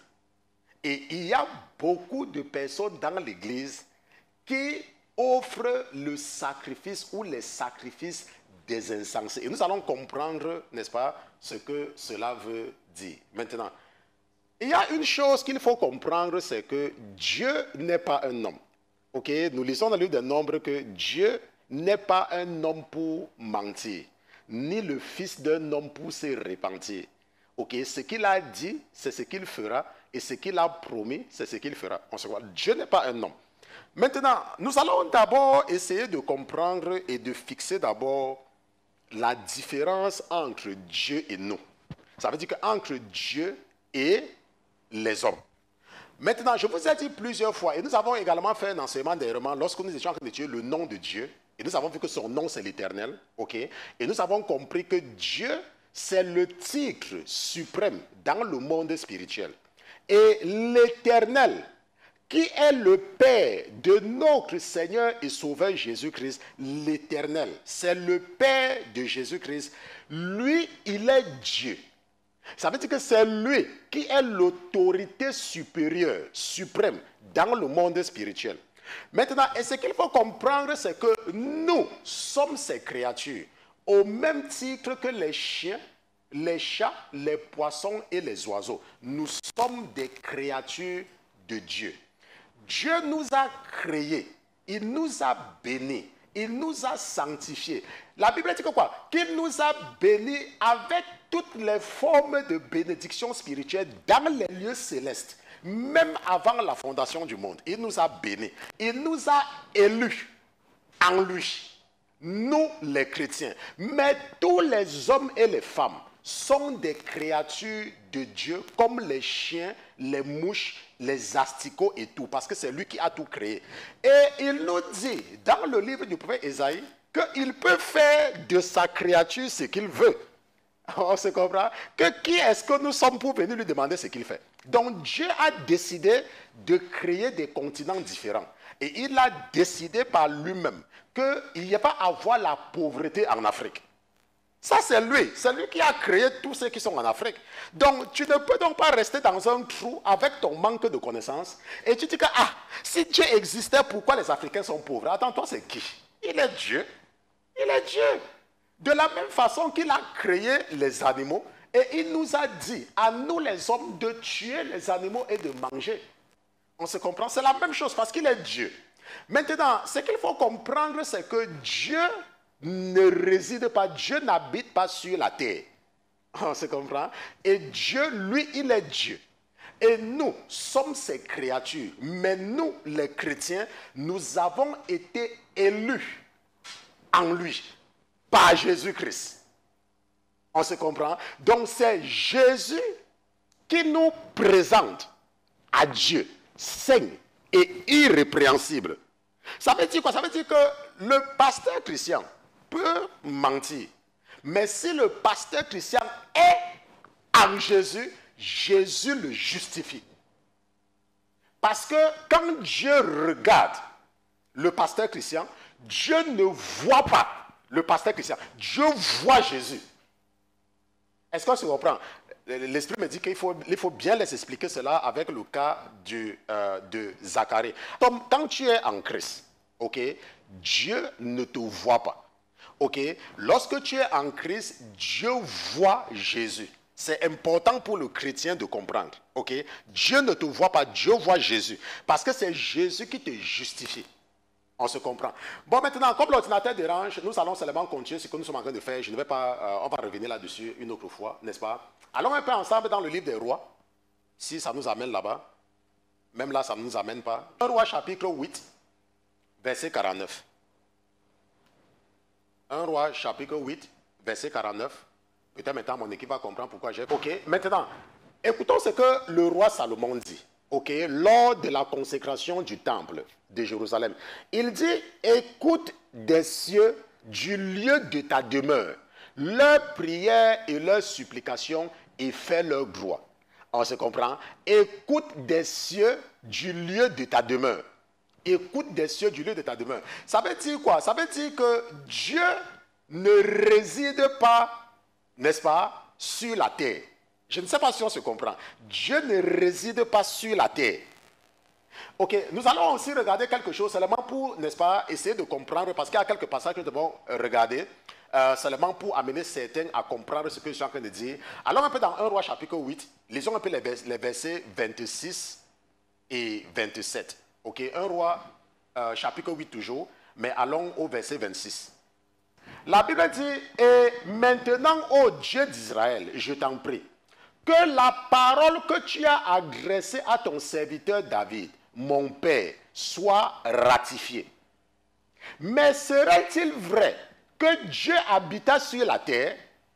Et il y a beaucoup de personnes dans l'église qui offrent le sacrifice ou les sacrifices des insensés. Et nous allons comprendre, n'est-ce pas, ce que cela veut dire. Maintenant, il y a une chose qu'il faut comprendre, c'est que Dieu n'est pas un homme. Ok, nous lisons dans le livre des Nombres que Dieu n'est pas un homme pour mentir, ni le fils d'un homme pour se repentir. Ok, ce qu'il a dit, c'est ce qu'il fera, et ce qu'il a promis, c'est ce qu'il fera. On se voit, Dieu n'est pas un homme. Maintenant, nous allons d'abord essayer de comprendre et de fixer d'abord la différence entre Dieu et nous. Ça veut dire qu'entre Dieu et les hommes. Maintenant, je vous ai dit plusieurs fois, et nous avons également fait un enseignement dernièrement lorsque nous étions en train d'étudier le nom de Dieu, et nous avons vu que son nom c'est l'Éternel, ok? Et nous avons compris que Dieu, c'est le titre suprême dans le monde spirituel. Et l'Éternel, qui est le Père de notre Seigneur et Sauveur Jésus-Christ, l'Éternel, c'est le Père de Jésus-Christ, lui, il est Dieu. Ça veut dire que c'est lui qui est l'autorité supérieure, suprême, dans le monde spirituel. Maintenant, et ce qu'il faut comprendre, c'est que nous sommes ces créatures, au même titre que les chiens, les chats, les poissons et les oiseaux. Nous sommes des créatures de Dieu. Dieu nous a créés, il nous a bénis, il nous a sanctifiés. La Bible dit que quoi? Qu'il nous a bénis avec toutes les formes de bénédiction spirituelle dans les lieux célestes, même avant la fondation du monde. Il nous a bénis. Il nous a élus en lui, nous les chrétiens. Mais tous les hommes et les femmes sont des créatures de Dieu, comme les chiens, les mouches, les asticots et tout, parce que c'est lui qui a tout créé. Et il nous dit, dans le livre du prophète Ésaïe, qu'il peut faire de sa créature ce qu'il veut. On se comprend? Que qui est-ce que nous sommes pour venir lui demander ce qu'il fait? Donc Dieu a décidé de créer des continents différents. Et il a décidé par lui-même qu'il n'y a pas à avoir la pauvreté en Afrique. Ça, c'est lui. C'est lui qui a créé tous ceux qui sont en Afrique. Donc, tu ne peux donc pas rester dans un trou avec ton manque de connaissances. Et tu dis que, ah, si Dieu existait, pourquoi les Africains sont pauvres? Attends, toi, c'est qui? Il est Dieu. Il est Dieu. De la même façon qu'il a créé les animaux, et il nous a dit, à nous les hommes, de tuer les animaux et de manger. On se comprend? C'est la même chose parce qu'il est Dieu. Maintenant, ce qu'il faut comprendre, c'est que Dieu ne réside pas, Dieu n'habite pas sur la terre. On se comprend? Et Dieu, lui, il est Dieu. Et nous sommes ses créatures. Mais nous, les chrétiens, nous avons été élus en lui, par Jésus-Christ. On se comprend? Donc c'est Jésus qui nous présente à Dieu, saint et irrépréhensible. Ça veut dire quoi? Ça veut dire que le pasteur chrétien peut mentir. Mais si le pasteur chrétien est en Jésus, Jésus le justifie. Parce que quand Dieu regarde le pasteur chrétien, Dieu ne voit pas le pasteur chrétien. Dieu voit Jésus. Est-ce qu'on se comprend? L'Esprit me dit qu'il faut, il faut bien les expliquer cela avec le cas du, euh, de Zacharie. Donc, quand tu es en Christ, ok, Dieu ne te voit pas. Ok, lorsque tu es en Christ, Dieu voit Jésus. C'est important pour le chrétien de comprendre. Ok, Dieu ne te voit pas, Dieu voit Jésus. Parce que c'est Jésus qui te justifie. On se comprend. Bon, maintenant, comme l'ordinateur dérange, nous allons seulement continuer ce que nous sommes en train de faire. Je ne vais pas, euh, on va revenir là-dessus une autre fois, n'est-ce pas? Allons un peu ensemble dans le livre des rois, si ça nous amène là-bas. Même là, ça ne nous amène pas. un roi chapitre huit, verset quarante-neuf. un roi chapitre huit, verset quarante-neuf. Peut-être maintenant mon équipe va comprendre pourquoi j'ai... Ok, maintenant, écoutons ce que le roi Salomon dit. Ok, lors de la consécration du temple de Jérusalem. Il dit, écoute des cieux du lieu de ta demeure, leurs prières et leurs supplications et fais leur gloire. On se comprend? Écoute des cieux du lieu de ta demeure. Écoute des cieux du lieu de ta demeure. Ça veut dire quoi? Ça veut dire que Dieu ne réside pas, n'est-ce pas, sur la terre. Je ne sais pas si on se comprend. Dieu ne réside pas sur la terre. Ok, nous allons aussi regarder quelque chose seulement pour, n'est-ce pas, essayer de comprendre, parce qu'il y a quelques passages que nous devons regarder, euh, seulement pour amener certains à comprendre ce que je suis en train de dire. Allons un peu dans un roi chapitre huit, lisons un peu les, vers, les versets vingt-six et vingt-sept. Ok, un roi euh, chapitre huit toujours, mais allons au verset vingt-six. La Bible dit, et maintenant, ô Dieu d'Israël, je t'en prie, que la parole que tu as adressée à ton serviteur David, mon père, soit ratifiée. Mais serait-il vrai que Dieu habita sur la terre?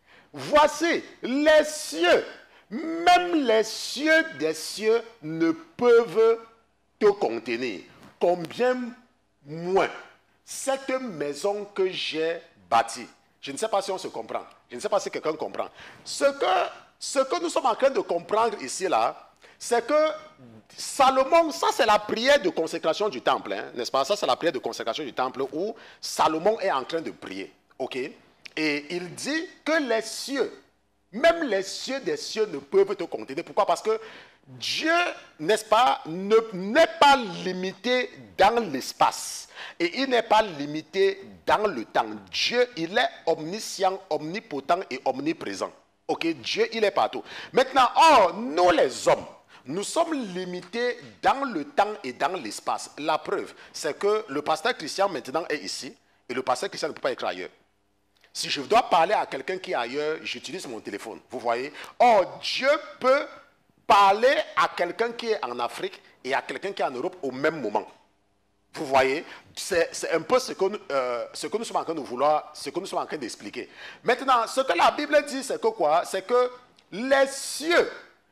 Voici, les cieux, même les cieux des cieux ne peuvent te contenir. Combien moins cette maison que j'ai bâtie. Je ne sais pas si on se comprend. Je ne sais pas si quelqu'un comprend. Ce que, ce que nous sommes en train de comprendre ici, là, c'est que Salomon, ça c'est la prière de consécration du temple, hein, n'est-ce pas? Ça c'est la prière de consécration du temple où Salomon est en train de prier, ok? Et il dit que les cieux, même les cieux des cieux ne peuvent te contenir. Pourquoi? Parce que Dieu, n'est-ce pas, ne, n'est pas limité dans l'espace et il n'est pas limité dans le temps. Dieu, il est omniscient, omnipotent et omniprésent. Ok, Dieu, il est partout. Maintenant, or, nous les hommes, nous sommes limités dans le temps et dans l'espace. La preuve, c'est que le pasteur Christian maintenant est ici et le pasteur Christian ne peut pas être ailleurs. Si je dois parler à quelqu'un qui est ailleurs, j'utilise mon téléphone. Vous voyez? Or, Dieu peut parler à quelqu'un qui est en Afrique et à quelqu'un qui est en Europe au même moment. Vous voyez? C'est un peu ce que, nous, euh, ce que nous sommes en train de vouloir, ce que nous sommes en train d'expliquer. Maintenant, ce que la Bible dit, c'est que quoi? C'est que les cieux,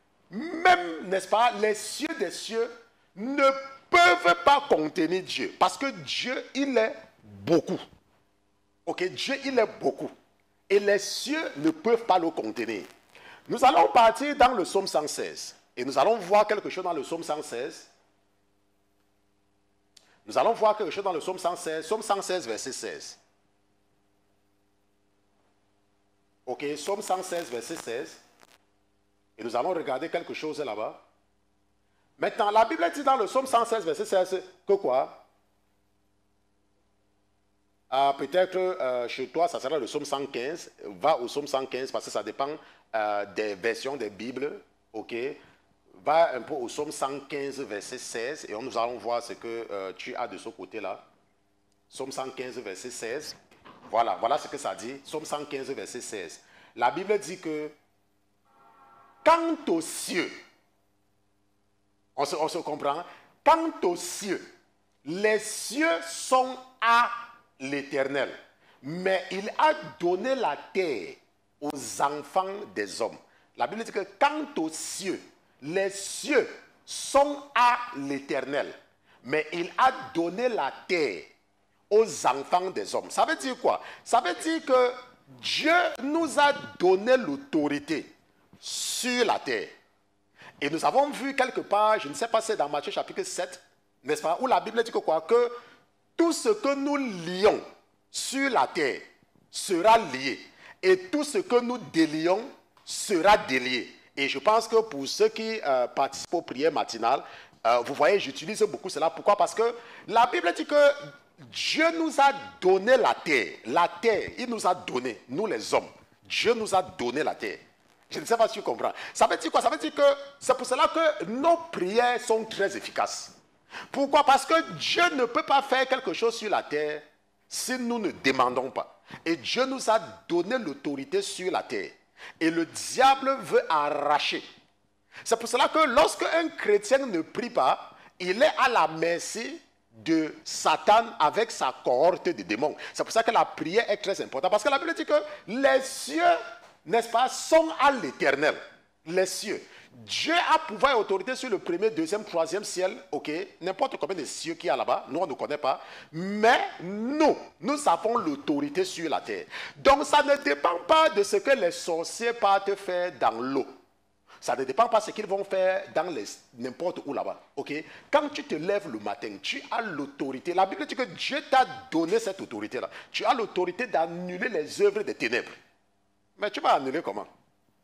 même, n'est-ce pas, les cieux des cieux ne peuvent pas contenir Dieu. Parce que Dieu, il est beaucoup. Ok, Dieu, il est beaucoup. Et les cieux ne peuvent pas le contenir. Nous allons partir dans le psaume cent seize. Et nous allons voir quelque chose dans le psaume cent seize. Nous allons voir quelque chose dans le psaume cent seize. Psaume cent seize, verset seize. Ok, psaume cent seize, verset seize. Et nous allons regarder quelque chose là-bas. Maintenant, la Bible dit dans le psaume cent seize, verset seize, que quoi? Ah, peut-être euh, chez toi, ça sera le psaume cent quinze. Va au psaume cent quinze parce que ça dépend euh, des versions des Bibles. Ok. Va un peu au psaume cent quinze, verset seize. Et nous allons voir ce que euh, tu as de ce côté-là. Psaume cent quinze, verset seize. Voilà, voilà ce que ça dit. Psaume cent quinze, verset seize. La Bible dit que quant aux cieux, on se, on se comprend, quant aux cieux, les cieux sont à l'Éternel, mais il a donné la terre aux enfants des hommes. La Bible dit que quant aux cieux, les cieux sont à l'Éternel, mais il a donné la terre aux enfants des hommes. Ça veut dire quoi? Ça veut dire que Dieu nous a donné l'autorité sur la terre. Et nous avons vu quelque part, je ne sais pas si c'est dans Matthieu chapitre sept, n'est-ce pas, où la Bible dit que quoi? Que tout ce que nous lions sur la terre sera lié. Et tout ce que nous délions sera délié. Et je pense que pour ceux qui euh, participent aux prières matinales, euh, vous voyez, j'utilise beaucoup cela. Pourquoi? Parce que la Bible dit que Dieu nous a donné la terre. La terre, il nous a donné, nous les hommes. Dieu nous a donné la terre. Je ne sais pas si tu comprends. Ça veut dire quoi? Ça veut dire que c'est pour cela que nos prières sont très efficaces. Pourquoi? Parce que Dieu ne peut pas faire quelque chose sur la terre si nous ne demandons pas. Et Dieu nous a donné l'autorité sur la terre. Et le diable veut arracher. C'est pour cela que lorsque un chrétien ne prie pas, il est à la merci de Satan avec sa cohorte de démons. C'est pour ça que la prière est très importante. Parce que la Bible dit que les cieux, n'est-ce pas, sont à l'Éternel. Les cieux. Dieu a pouvoir et autorité sur le premier, deuxième, troisième ciel, ok, n'importe combien de cieux qu'il y a là-bas, nous on ne connaît pas, mais nous, nous avons l'autorité sur la terre. Donc ça ne dépend pas de ce que les sorciers partent faire dans l'eau. Ça ne dépend pas de ce qu'ils vont faire dans n'importe où là-bas, ok. Quand tu te lèves le matin, tu as l'autorité. La Bible dit que Dieu t'a donné cette autorité-là. Tu as l'autorité d'annuler les œuvres des ténèbres. Mais tu vas annuler comment?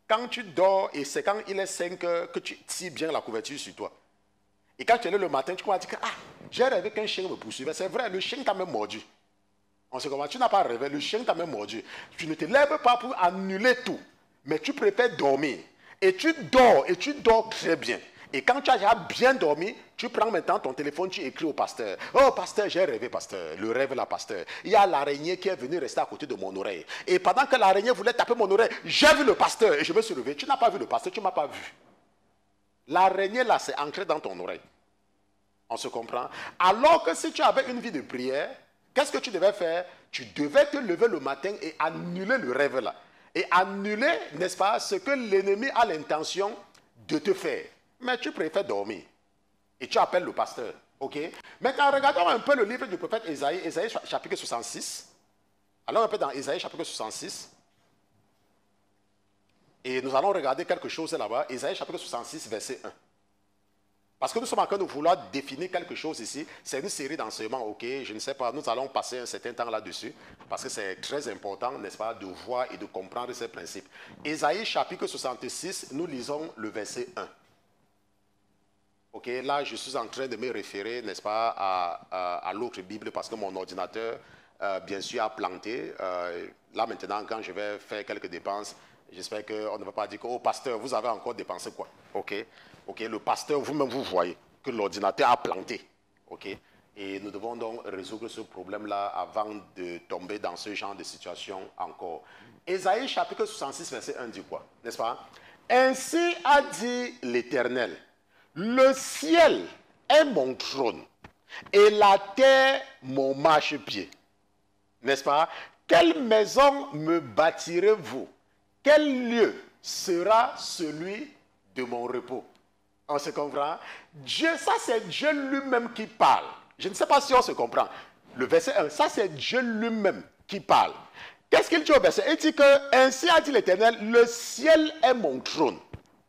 quand tu dors et c'est quand il est cinq heures que tu tires bien la couverture sur toi. Et quand tu es là le matin, tu commences à dire que ah, j'ai rêvé qu'un chien me poursuivait. C'est vrai, le chien t'a même mordu. On se comprend, tu n'as pas rêvé, le chien t'a même mordu. Tu ne te lèves pas pour annuler tout, mais tu préfères dormir. Et tu dors, et tu dors très bien. Et quand tu as déjà bien dormi, tu prends maintenant ton téléphone, tu écris au pasteur. Oh, pasteur, j'ai rêvé, pasteur. Le rêve, là, pasteur. Il y a l'araignée qui est venue rester à côté de mon oreille. Et pendant que l'araignée voulait taper mon oreille, j'ai vu le pasteur et je me suis levé. Tu n'as pas vu le pasteur, tu ne m'as pas vu. L'araignée, là, c'est ancré dans ton oreille. On se comprend? Alors que si tu avais une vie de prière, qu'est-ce que tu devais faire? Tu devais te lever le matin et annuler le rêve, là. Et annuler, n'est-ce pas, ce que l'ennemi a l'intention de te faire. Mais tu préfères dormir. Et tu appelles le pasteur. Ok? Maintenant, regardons un peu le livre du prophète Ésaïe, Ésaïe chapitre soixante-six. Allons un peu dans Ésaïe chapitre soixante-six. Et nous allons regarder quelque chose là-bas. Ésaïe chapitre soixante-six, verset un. Parce que nous sommes en train de vouloir définir quelque chose ici. C'est une série d'enseignements, ok? Je ne sais pas, nous allons passer un certain temps là-dessus. Parce que c'est très important, n'est-ce pas, de voir et de comprendre ces principes. Ésaïe chapitre soixante-six, nous lisons le verset un. Ok, là, je suis en train de me référer, n'est-ce pas, à, à, à l'autre Bible parce que mon ordinateur, euh, bien sûr, a planté. Euh, là, maintenant, quand je vais faire quelques dépenses, j'espère qu'on ne va pas dire que, oh, pasteur, vous avez encore dépensé quoi? Ok, ok, le pasteur, vous-même, vous voyez que l'ordinateur a planté. Ok, et nous devons donc résoudre ce problème-là avant de tomber dans ce genre de situation encore. Ésaïe, chapitre soixante-six, verset un, dit quoi? N'est-ce pas? Ainsi a dit l'Éternel. Le ciel est mon trône et la terre mon marchepied. N'est-ce pas? Quelle maison me bâtirez-vous? Quel lieu sera celui de mon repos? On se comprend? Dieu, ça c'est Dieu lui-même qui parle. Je ne sais pas si on se comprend. Le verset un, ça c'est Dieu lui-même qui parle. Qu'est-ce qu'il dit au verset? Il dit que ainsi a dit l'Éternel, le ciel est mon trône.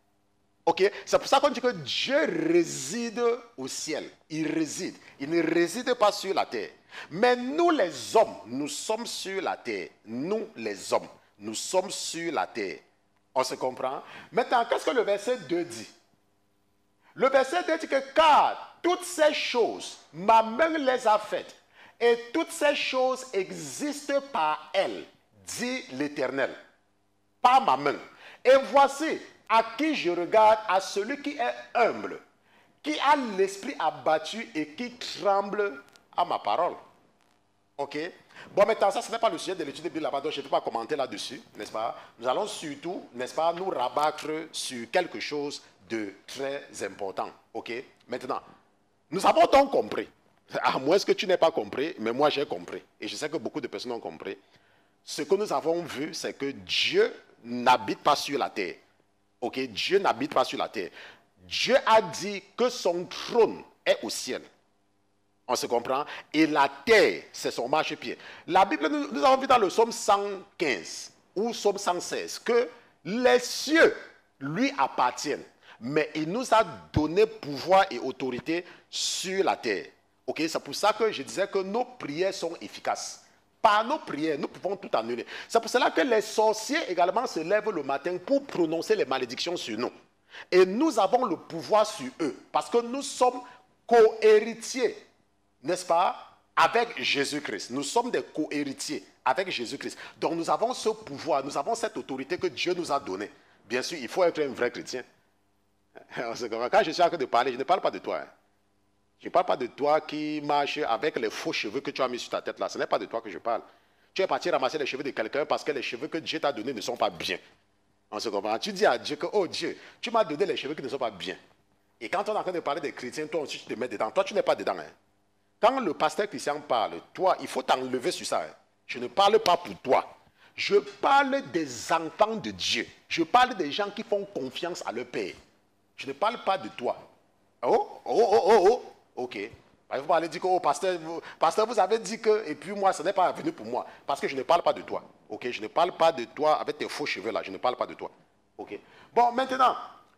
Ok, c'est pour ça qu'on dit que Dieu réside au ciel. Il réside. Il ne réside pas sur la terre. Mais nous les hommes, nous sommes sur la terre. Nous les hommes, nous sommes sur la terre. On se comprend? Maintenant, qu'est-ce que le verset deux dit? Le verset deux dit que car toutes ces choses, ma main les a faites. Et toutes ces choses existent par elle, dit l'Éternel. Par ma main. Et voici, à qui je regarde, à celui qui est humble, qui a l'esprit abattu et qui tremble à ma parole. Ok? Bon, maintenant, ça, ce n'est pas le sujet de l'étude de Bible là-bas, donc je ne peux pas commenter là-dessus, n'est-ce pas? Nous allons surtout, n'est-ce pas, nous rabattre sur quelque chose de très important. Ok? Maintenant, nous avons donc compris, à moins que tu n'aies pas compris, mais moi j'ai compris, et je sais que beaucoup de personnes ont compris. Ce que nous avons vu, c'est que Dieu n'habite pas sur la terre. Ok, Dieu n'habite pas sur la terre. Dieu a dit que son trône est au ciel. On se comprend? Et la terre, c'est son marchepied. La Bible, nous, nous avons vu dans le psaume cent quinze ou psaume cent seize que les cieux lui appartiennent. Mais il nous a donné pouvoir et autorité sur la terre. Ok, c'est pour ça que je disais que nos prières sont efficaces. Par nos prières, nous pouvons tout annuler. C'est pour cela que les sorciers également se lèvent le matin pour prononcer les malédictions sur nous. Et nous avons le pouvoir sur eux. Parce que nous sommes co-héritiers, n'est-ce pas, avec Jésus-Christ. Nous sommes des co-héritiers avec Jésus-Christ. Donc nous avons ce pouvoir, nous avons cette autorité que Dieu nous a donnée. Bien sûr, il faut être un vrai chrétien. Quand je suis en train de parler, je ne parle pas de toi. Hein. Je ne parle pas de toi qui marche avec les faux cheveux que tu as mis sur ta tête là. Ce n'est pas de toi que je parle. Tu es parti ramasser les cheveux de quelqu'un parce que les cheveux que Dieu t'a donnés ne sont pas bien. On se comprend. Tu dis à Dieu que, oh Dieu, tu m'as donné les cheveux qui ne sont pas bien. Et quand on est en train de parler des chrétiens, toi aussi tu te mets dedans. Toi, tu n'es pas dedans. Hein. Quand le pasteur Christian parle, toi, il faut t'enlever sur ça. Hein. Je ne parle pas pour toi. Je parle des enfants de Dieu. Je parle des gens qui font confiance à leur Père. Je ne parle pas de toi. Oh, oh, oh, oh, oh. Ok. Il ne faut pas aller dire que, oh, pasteur vous, pasteur, vous avez dit que, et puis moi, ce n'est pas venu pour moi. Parce que je ne parle pas de toi. Ok. Je ne parle pas de toi avec tes faux cheveux là. Je ne parle pas de toi. Ok. Bon, maintenant,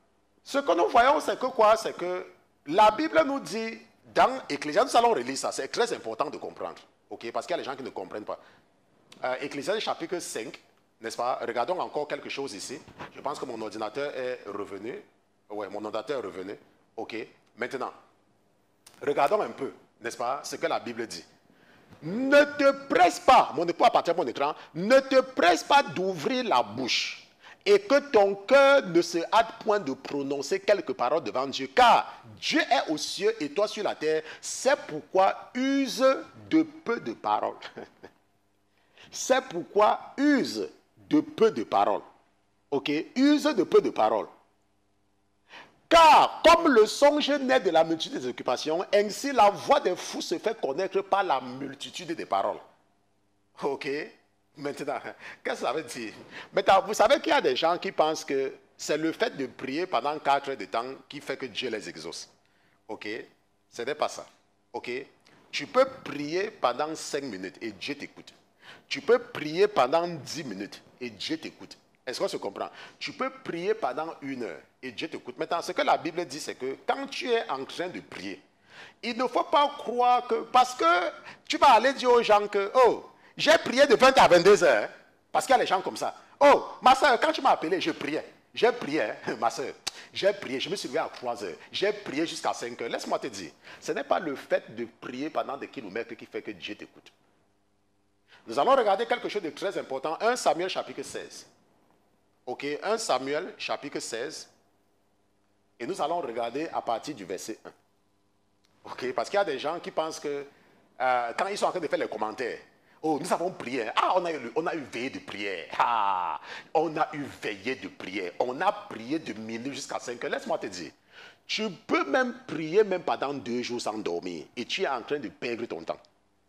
ce que nous voyons, c'est que quoi? C'est que la Bible nous dit, dans Ecclésiaste, nous allons relire ça. C'est très important de comprendre. Ok. Parce qu'il y a des gens qui ne comprennent pas. Euh, Ecclésiaste chapitre cinq, N'est-ce pas? Regardons encore quelque chose ici. Je pense que mon ordinateur est revenu. Oui, mon ordinateur est revenu. OK. Maintenant, regardons un peu, n'est-ce pas, ce que la Bible dit. Ne te presse pas, mon époux appartient à mon écran, ne te presse pas d'ouvrir la bouche et que ton cœur ne se hâte point de prononcer quelques paroles devant Dieu, car Dieu est aux cieux et toi sur la terre. C'est pourquoi use de peu de paroles. C'est pourquoi use de peu de paroles. Ok? Use de peu de paroles. Car comme le songe naît de la multitude des occupations, ainsi la voix des fous se fait connaître par la multitude des paroles. Ok? Maintenant, qu'est-ce que ça veut dire? Maintenant, vous savez qu'il y a des gens qui pensent que c'est le fait de prier pendant quatre heures de temps qui fait que Dieu les exauce. Ok? Ce n'est pas ça. Ok? Tu peux prier pendant cinq minutes et Dieu t'écoute. Tu peux prier pendant dix minutes et Dieu t'écoute. Est-ce qu'on se comprend? Tu peux prier pendant une heure et Dieu t'écoute. Maintenant, ce que la Bible dit, c'est que quand tu es en train de prier, il ne faut pas croire que... Parce que tu vas aller dire aux gens que... Oh, j'ai prié de vingt à vingt-deux heures. Parce qu'il y a les gens comme ça. Oh, ma soeur, quand tu m'as appelé, je priais. J'ai prié, hein, ma soeur. J'ai prié, je me suis levé à trois heures. J'ai prié jusqu'à cinq heures. Laisse-moi te dire, ce n'est pas le fait de prier pendant des kilomètres qui fait que Dieu t'écoute. Nous allons regarder quelque chose de très important. un Samuel chapitre seize. Ok, un Samuel chapitre seize. Et nous allons regarder à partir du verset un. Ok, parce qu'il y a des gens qui pensent que euh, quand ils sont en train de faire les commentaires, oh, nous avons prié. Ah, on a eu, on a eu veillé de prière. Ah, on a eu veillé de prière. On a prié de minuit jusqu'à cinq heures. Laisse-moi te dire, tu peux même prier même pendant deux jours sans dormir. Et tu es en train de perdre ton temps.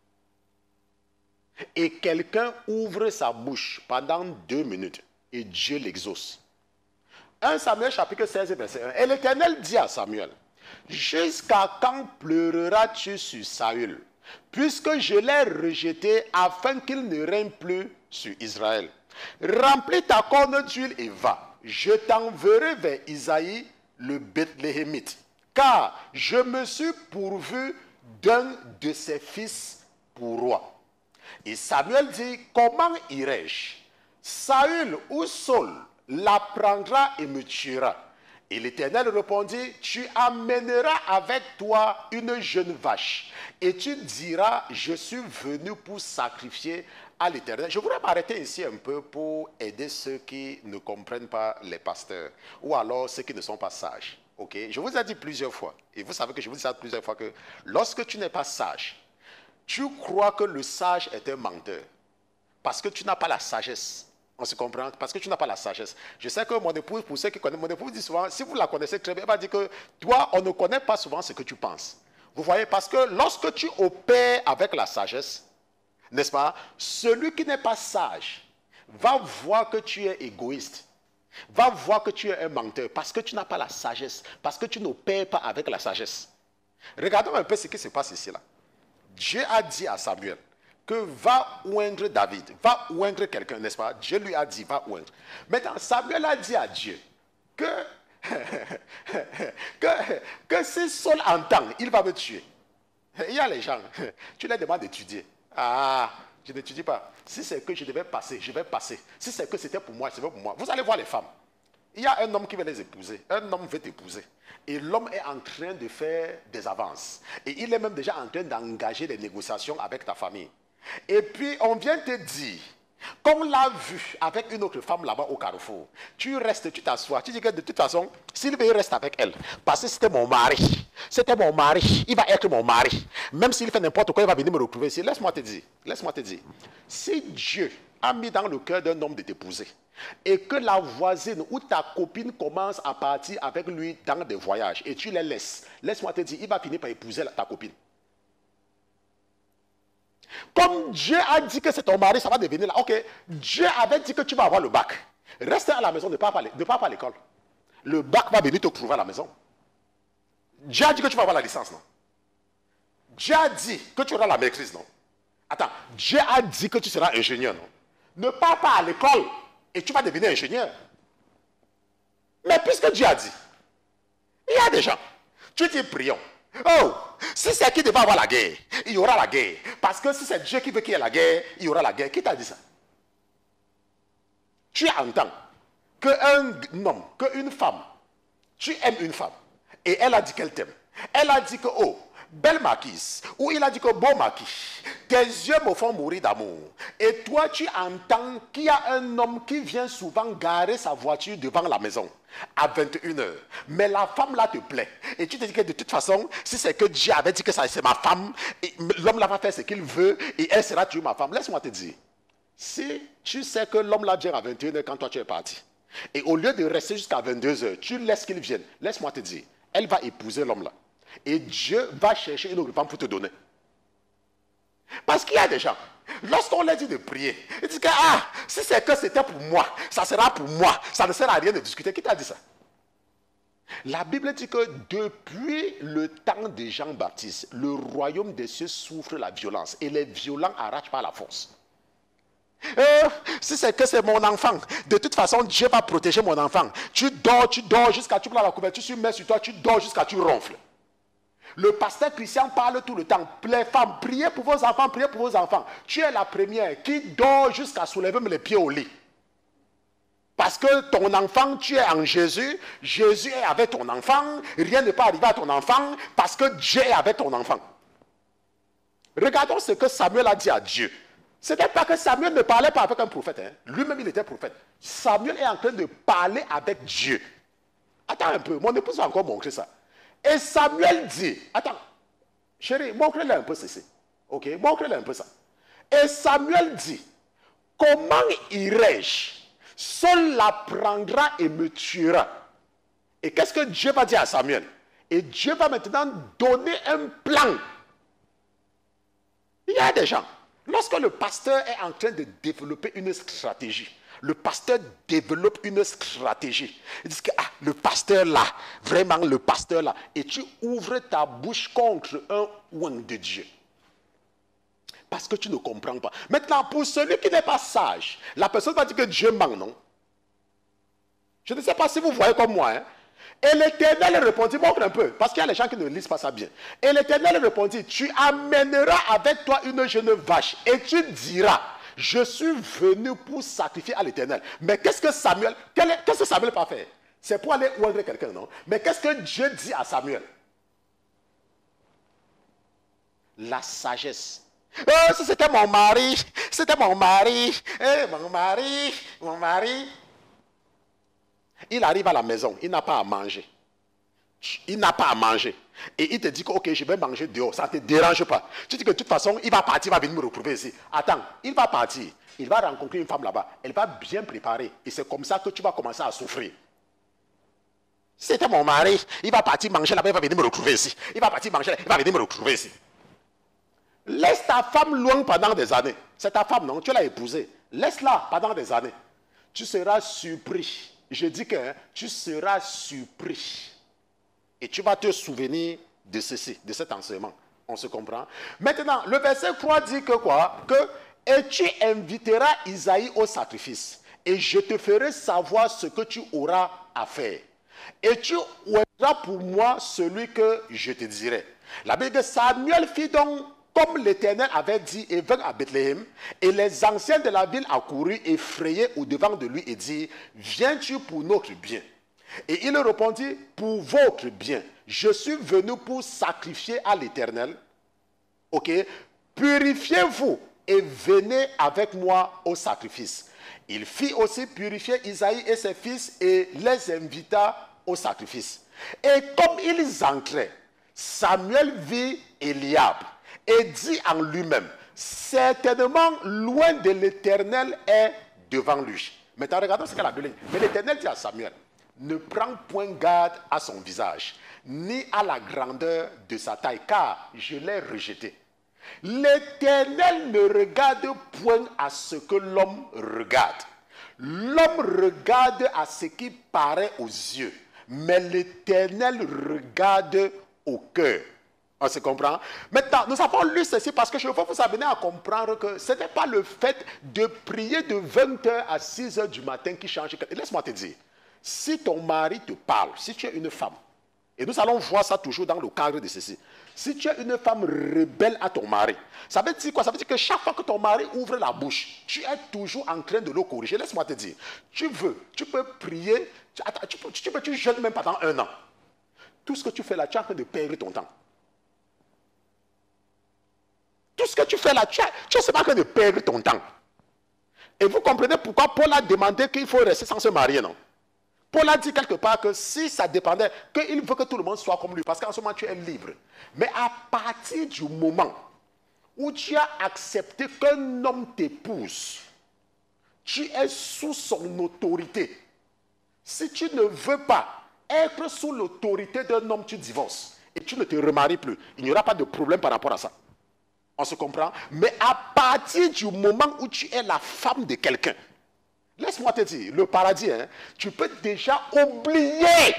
Et quelqu'un ouvre sa bouche pendant deux minutes et Dieu l'exauce. un Samuel chapitre seize verset un. Et l'Éternel dit à Samuel, jusqu'à quand pleureras-tu sur Saül, puisque je l'ai rejeté afin qu'il ne règne plus sur Israël? Remplis ta corne d'huile et va. Je t'enverrai vers Isaïe le Bethléemite, car je me suis pourvu d'un de ses fils pour roi. Et Samuel dit, comment irai-je? Saül ou Saul l'apprendra et me tuera. Et l'Éternel répondit, tu amèneras avec toi une jeune vache. Et tu diras, je suis venu pour sacrifier à l'Éternel. Je voudrais m'arrêter ici un peu pour aider ceux qui ne comprennent pas les pasteurs. Ou alors ceux qui ne sont pas sages. Okay? Je vous ai dit plusieurs fois, et vous savez que je vous ai dit plusieurs fois que lorsque tu n'es pas sage, tu crois que le sage est un menteur parce que tu n'as pas la sagesse. On se comprend? Parce que tu n'as pas la sagesse. Je sais que mon épouse, pour ceux qui connaissent, mon épouse dit souvent, si vous la connaissez très bien, elle va dire que toi, on ne connaît pas souvent ce que tu penses. Vous voyez? Parce que lorsque tu opères avec la sagesse, n'est-ce pas? Celui qui n'est pas sage va voir que tu es égoïste, va voir que tu es un menteur parce que tu n'as pas la sagesse, parce que tu n'opères pas avec la sagesse. Regardons un peu ce qui se passe ici là. Dieu a dit à Samuel que va oindre David, va oindre quelqu'un, n'est-ce pas? Dieu lui a dit, va oindre. Maintenant, Samuel a dit à Dieu que, que, que si Saul entend, il va me tuer. Il y a les gens, tu les demandes d'étudier. Ah, je n'étudie pas. Si c'est que je devais passer, je vais passer. Si c'est que c'était pour moi, c'est pour moi. Vous allez voir les femmes. Il y a un homme qui veut les épouser. Un homme veut t'épouser. Et l'homme est en train de faire des avances. Et il est même déjà en train d'engager des négociations avec ta famille. Et puis, on vient te dire, comme on l'a vu avec une autre femme là-bas au carrefour, tu restes, tu t'assois, tu dis que de toute façon, s'il veut, il reste avec elle. Parce que c'était mon mari. C'était mon mari. Il va être mon mari. Même s'il fait n'importe quoi, il va venir me retrouver ici. Laisse-moi te dire. Laisse-moi te dire. Si Dieu a mis dans le cœur d'un homme de t'épouser, et que la voisine ou ta copine commence à partir avec lui dans des voyages, et tu les laisses, laisse-moi te dire, il va finir par épouser ta copine. Comme Dieu a dit que c'est ton mari, ça va devenir là. Ok, Dieu avait dit que tu vas avoir le bac. Reste à la maison, ne pars pas à l'école. Le bac va venir te trouver à la maison. Dieu a dit que tu vas avoir la licence, non? Dieu a dit que tu auras la maîtrise, non? Attends, Dieu a dit que tu seras ingénieur, non? Ne pars pas à l'école et tu vas devenir ingénieur. Mais puisque Dieu a dit, il y a des gens, tu dis prions. Oh, si c'est qui devait avoir la guerre, il y aura la guerre. Parce que si c'est Dieu qui veut qu'il y ait la guerre, il y aura la guerre. Qui t'a dit ça? tu entends qu'un homme, qu'une femme, tu aimes une femme, et elle a dit qu'elle t'aime. Elle a dit que, oh, belle marquise, ou il a dit que, beau marquis, tes yeux me font mourir d'amour. Et toi, tu entends qu'il y a un homme qui vient souvent garer sa voiture devant la maison à vingt et une heures. Mais la femme là te plaît. Et tu te dis que de toute façon, si c'est que Dieu avait dit que ça c'est ma femme, l'homme là va faire ce qu'il veut et elle sera toujours ma femme. Laisse-moi te dire, si tu sais que l'homme là vient à vingt et une heures quand toi tu es parti, et au lieu de rester jusqu'à vingt-deux heures, tu laisses qu'il vienne, laisse-moi te dire, elle va épouser l'homme là. Et Dieu va chercher une autre femme pour te donner. Parce qu'il y a des gens, lorsqu'on leur dit de prier, ils disent que, ah, si c'est que c'était pour moi, ça sera pour moi, ça ne sert à rien de discuter. Qui t'a dit ça? La Bible dit que depuis le temps de Jean-Baptiste, le royaume des cieux souffre la violence et les violents arrachent par la force. Euh, si c'est que c'est mon enfant, de toute façon Dieu va protéger mon enfant. Tu dors, tu dors jusqu'à tu prends la couverture, tu mets sur toi, tu dors jusqu'à tu ronfles. Le pasteur Christian parle tout le temps. Les femmes, priez pour vos enfants, priez pour vos enfants. Tu es la première qui dort jusqu'à soulever les pieds au lit. Parce que ton enfant, tu es en Jésus, Jésus est avec ton enfant, rien ne peut arriver à ton enfant parce que Dieu est avec ton enfant. Regardons ce que Samuel a dit à Dieu. Ce n'est pas que Samuel ne parlait pas avec un prophète. Hein. Lui-même, il était prophète. Samuel est en train de parler avec Dieu. Attends un peu, mon épouse va encore montrer ça. Et Samuel dit, attends, chérie, montre-le un peu ceci. Ok, montre-le un peu ça. Et Samuel dit, comment irai-je? Seul la prendra et me tuera. Et qu'est-ce que Dieu va dire à Samuel? Et Dieu va maintenant donner un plan. Il y a des gens, lorsque le pasteur est en train de développer une stratégie, le pasteur développe une stratégie. Il dit que ah, le pasteur là, vraiment le pasteur là, et tu ouvres ta bouche contre un ouin de Dieu. Parce que tu ne comprends pas. Maintenant, pour celui qui n'est pas sage, la personne va dire que Dieu ment, non? Je ne sais pas si vous voyez comme moi. Hein? Et l'Éternel répondit, montre un peu, parce qu'il y a les gens qui ne lisent pas ça bien. Et l'Éternel répondit, tu amèneras avec toi une jeune vache, et tu diras, je suis venu pour sacrifier à l'Éternel. Mais qu'est-ce que Samuel, qu'est-ce que Samuel peut faire? C'est pour aller oindre quelqu'un, non? Mais qu'est-ce que Dieu dit à Samuel? La sagesse. Oh, si c'était mon mari, c'était mon mari, eh, mon mari, mon mari. Il arrive à la maison, il n'a pas à manger. Il n'a pas à manger. Et il te dit que, ok, je vais manger dehors, ça ne te dérange pas. Tu dis que de toute façon, il va partir, il va venir me retrouver ici. Attends, il va partir, il va rencontrer une femme là-bas, elle va bien préparer. Et c'est comme ça que tu vas commencer à souffrir. C'était mon mari, il va partir manger là-bas, il va venir me retrouver ici. Il va partir manger, il va venir me retrouver ici. Laisse ta femme loin pendant des années. C'est ta femme, non? Tu l'as épousée. Laisse-la pendant des années. Tu seras surpris. Je dis que hein, tu seras surpris. Et tu vas te souvenir de ceci, de cet enseignement. On se comprend? Maintenant, le verset trois dit que quoi? Que et tu inviteras Isaïe au sacrifice. Et je te ferai savoir ce que tu auras à faire. Et tu oindras pour moi celui que je te dirai. La Bible de Samuel fit donc comme l'Éternel avait dit, et vint à Bethléem, et les anciens de la ville accoururent effrayés au-devant de lui et dirent, viens-tu pour notre bien? Et il répondit, pour votre bien. Je suis venu pour sacrifier à l'Éternel. Ok? Purifiez-vous et venez avec moi au sacrifice. Il fit aussi purifier Isaïe et ses fils et les invita au sacrifice. Et comme ils entraient, Samuel vit Eliab et dit en lui-même, certainement loin de l'Éternel est devant lui. Maintenant, regardons ce qu'elle a dit. Mais l'Éternel dit à Samuel, ne prends point garde à son visage, ni à la grandeur de sa taille, car je l'ai rejeté. L'Éternel ne regarde point à ce que l'homme regarde. L'homme regarde à ce qui paraît aux yeux, mais l'Éternel regarde au cœur. On se comprend? Maintenant, nous avons lu ceci parce que je veux vous amener à comprendre que ce n'est pas le fait de prier de vingt heures à six heures du matin qui change. Laisse-moi te dire, si ton mari te parle, si tu es une femme, Et nous allons voir ça toujours dans le cadre de ceci. Si tu es une femme rebelle à ton mari, ça veut dire quoi? Ça veut dire que chaque fois que ton mari ouvre la bouche, tu es toujours en train de le corriger. Laisse-moi te dire. Tu veux, tu peux prier, tu, attends, tu, peux, tu, peux, tu jeûnes même pendant un an. Tout ce que tu fais là, tu es en train de perdre ton temps. Tout ce que tu fais là, tu es, tu es seulement en train de perdre ton temps. Et vous comprenez pourquoi Paul a demandé qu'il faut rester sans se marier, non? Paul a dit quelque part que si ça dépendait, qu'il veut que tout le monde soit comme lui, parce qu'en ce moment tu es libre. Mais à partir du moment où tu as accepté qu'un homme t'épouse, tu es sous son autorité. Si tu ne veux pas être sous l'autorité d'un homme, tu divorces et tu ne te remaries plus. Il n'y aura pas de problème par rapport à ça. On se comprend? Mais à partir du moment où tu es la femme de quelqu'un, laisse-moi te dire, le paradis, hein, tu peux déjà oublier.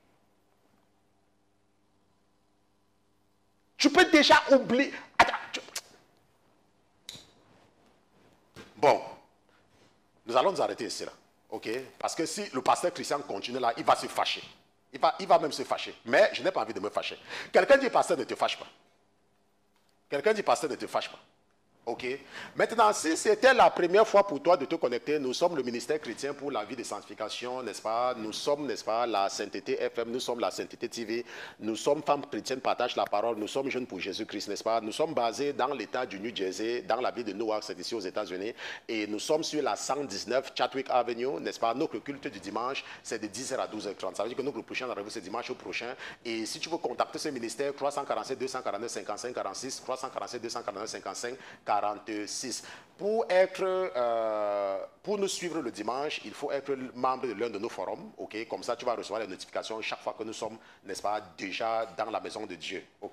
Tu peux déjà oublier. Attends, tu... Bon, nous allons nous arrêter ici, là. Ok? Parce que si le pasteur Christian continue là, il va se fâcher. Il va, il va même se fâcher. Mais je n'ai pas envie de me fâcher. Quelqu'un dit, pasteur, ne te fâche pas. Quelqu'un dit, pasteur, ne te fâche pas. Ok. Maintenant, si c'était la première fois pour toi de te connecter, nous sommes le ministère chrétien pour la vie de sanctification, n'est-ce pas? Nous sommes, n'est-ce pas, la Sainteté F M, nous sommes la Sainteté T V, nous sommes femmes chrétiennes, partagent la parole, nous sommes jeunes pour Jésus-Christ, n'est-ce pas? Nous sommes basés dans l'État du New Jersey, dans la ville de Newark, c'est ici aux États-Unis, et nous sommes sur la cent dix-neuf Chadwick Avenue, n'est-ce pas? Notre culte du dimanche, c'est de dix heures à douze heures trente. Ça veut dire que notre prochain rendez-vous, c'est dimanche prochain. Et si tu veux contacter ce ministère, trois cent quarante-sept, deux cent quarante-neuf, cinquante-cinq, quarante-six, trois cent quarante-sept, deux cent quarante-neuf, cinquante-cinq, quarante-six. Pour, être, euh, pour nous suivre le dimanche, il faut être membre de l'un de nos forums, ok? Comme ça, tu vas recevoir les notifications chaque fois que nous sommes, n'est-ce pas, déjà dans la maison de Dieu, ok?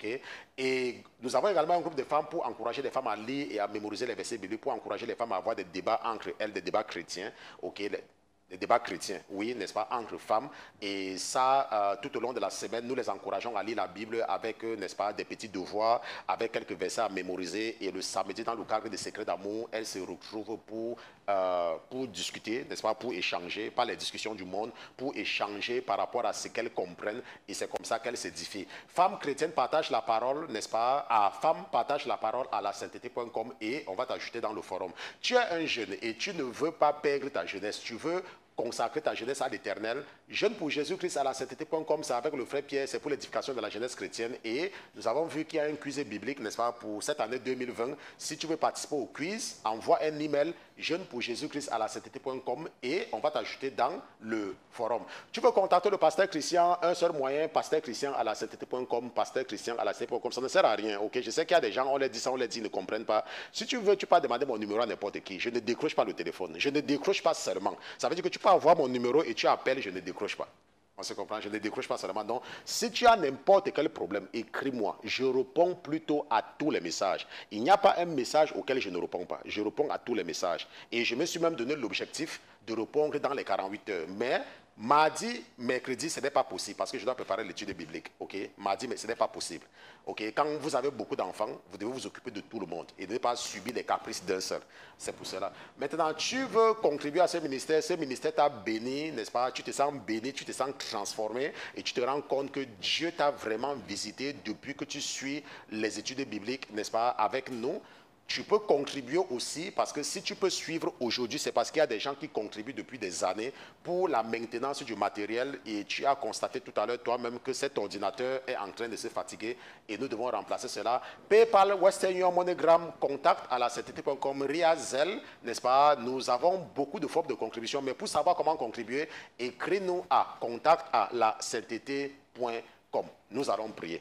Et nous avons également un groupe de femmes pour encourager les femmes à lire et à mémoriser les versets bibliques, pour encourager les femmes à avoir des débats entre elles, des débats chrétiens, ok? Les, des débats chrétiens, oui, n'est-ce pas, entre femmes. Et ça, euh, tout au long de la semaine, nous les encourageons à lire la Bible avec, euh, n'est-ce pas, des petits devoirs, avec quelques versets à mémoriser. Et le samedi, dans le cadre des secrets d'amour, elles se retrouvent pour, euh, pour discuter, n'est-ce pas, pour échanger, pas les discussions du monde, pour échanger par rapport à ce qu'elles comprennent. Et c'est comme ça qu'elles s'édifient. Femmes chrétiennes partagent la parole, n'est-ce pas, à Femmes partagent la parole à la sainteté point com et on va t'ajouter dans le forum. Tu es un jeune et tu ne veux pas perdre ta jeunesse, tu veux consacrer ta jeunesse à l'Éternel. Jeune pour Jésus-Christ à la sainteté point com, c'est avec le frère Pierre, c'est pour l'édification de la jeunesse chrétienne. Et nous avons vu qu'il y a un quiz biblique, n'est-ce pas, pour cette année deux mille vingt. Si tu veux participer au quiz, envoie un email jeune pour Jésus-Christ à la sainteté point com et on va t'ajouter dans le forum. Tu veux contacter le pasteur Christian, un seul moyen, pasteur Christian à la sainteté point com, pasteur Christian à la sainteté point com. Ça ne sert à rien, ok? Je sais qu'il y a des gens, on les dit ça, on les dit, ils ne comprennent pas. Si tu veux, tu peux demander mon numéro à n'importe qui. Je ne décroche pas le téléphone. Je ne décroche pas seulement. Ça veut dire que tu peux avoir mon numéro et tu appelles, je ne décroche pas. On se comprend, je ne décroche pas seulement. Donc, si tu as n'importe quel problème, écris-moi. Je réponds plutôt à tous les messages. Il n'y a pas un message auquel je ne réponds pas. Je réponds à tous les messages. Et je me suis même donné l'objectif de répondre dans les quarante-huit heures. Mais mardi, mercredi, ce n'est pas possible parce que je dois préparer l'étude biblique. Ok? Mardi, mais ce n'est pas possible. Ok? Quand vous avez beaucoup d'enfants, vous devez vous occuper de tout le monde et ne pas subir les caprices d'un seul. C'est pour cela. Maintenant, tu veux contribuer à ce ministère. Ce ministère t'a béni, n'est-ce pas? Tu te sens béni, tu te sens transformé et tu te rends compte que Dieu t'a vraiment visité depuis que tu suis les études bibliques, n'est-ce pas, avec nous. Tu peux contribuer aussi parce que si tu peux suivre aujourd'hui, c'est parce qu'il y a des gens qui contribuent depuis des années pour la maintenance du matériel et tu as constaté tout à l'heure toi-même que cet ordinateur est en train de se fatiguer et nous devons remplacer cela. PayPal, Western Union, MoneyGram, contact à la sainteté point com, Riazel, n'est-ce pas? Nous avons beaucoup de formes de contribution, mais pour savoir comment contribuer, écris-nous à contact à la sainteté point com. Nous allons prier.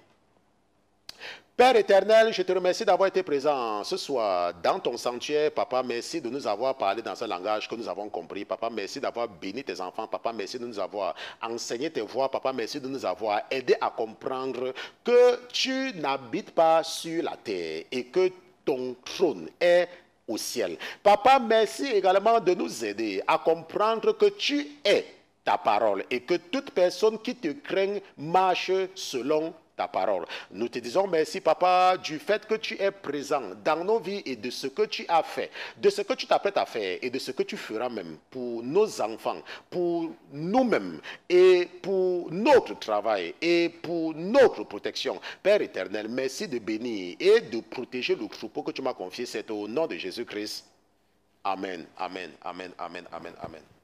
Père éternel, je te remercie d'avoir été présent ce soir dans ton sanctuaire. Papa, merci de nous avoir parlé dans un langage que nous avons compris. Papa, merci d'avoir béni tes enfants. Papa, merci de nous avoir enseigné tes voies. Papa, merci de nous avoir aidé à comprendre que tu n'habites pas sur la terre et que ton trône est au ciel. Papa, merci également de nous aider à comprendre que tu es ta parole et que toute personne qui te craint marche selon ta parole. Nous te disons merci, Papa, du fait que tu es présent dans nos vies et de ce que tu as fait, de ce que tu t'apprêtes à faire et de ce que tu feras même pour nos enfants, pour nous-mêmes et pour notre travail et pour notre protection. Père éternel, merci de bénir et de protéger le troupeau que tu m'as confié. C'est au nom de Jésus-Christ. Amen, amen, amen, amen, amen, amen.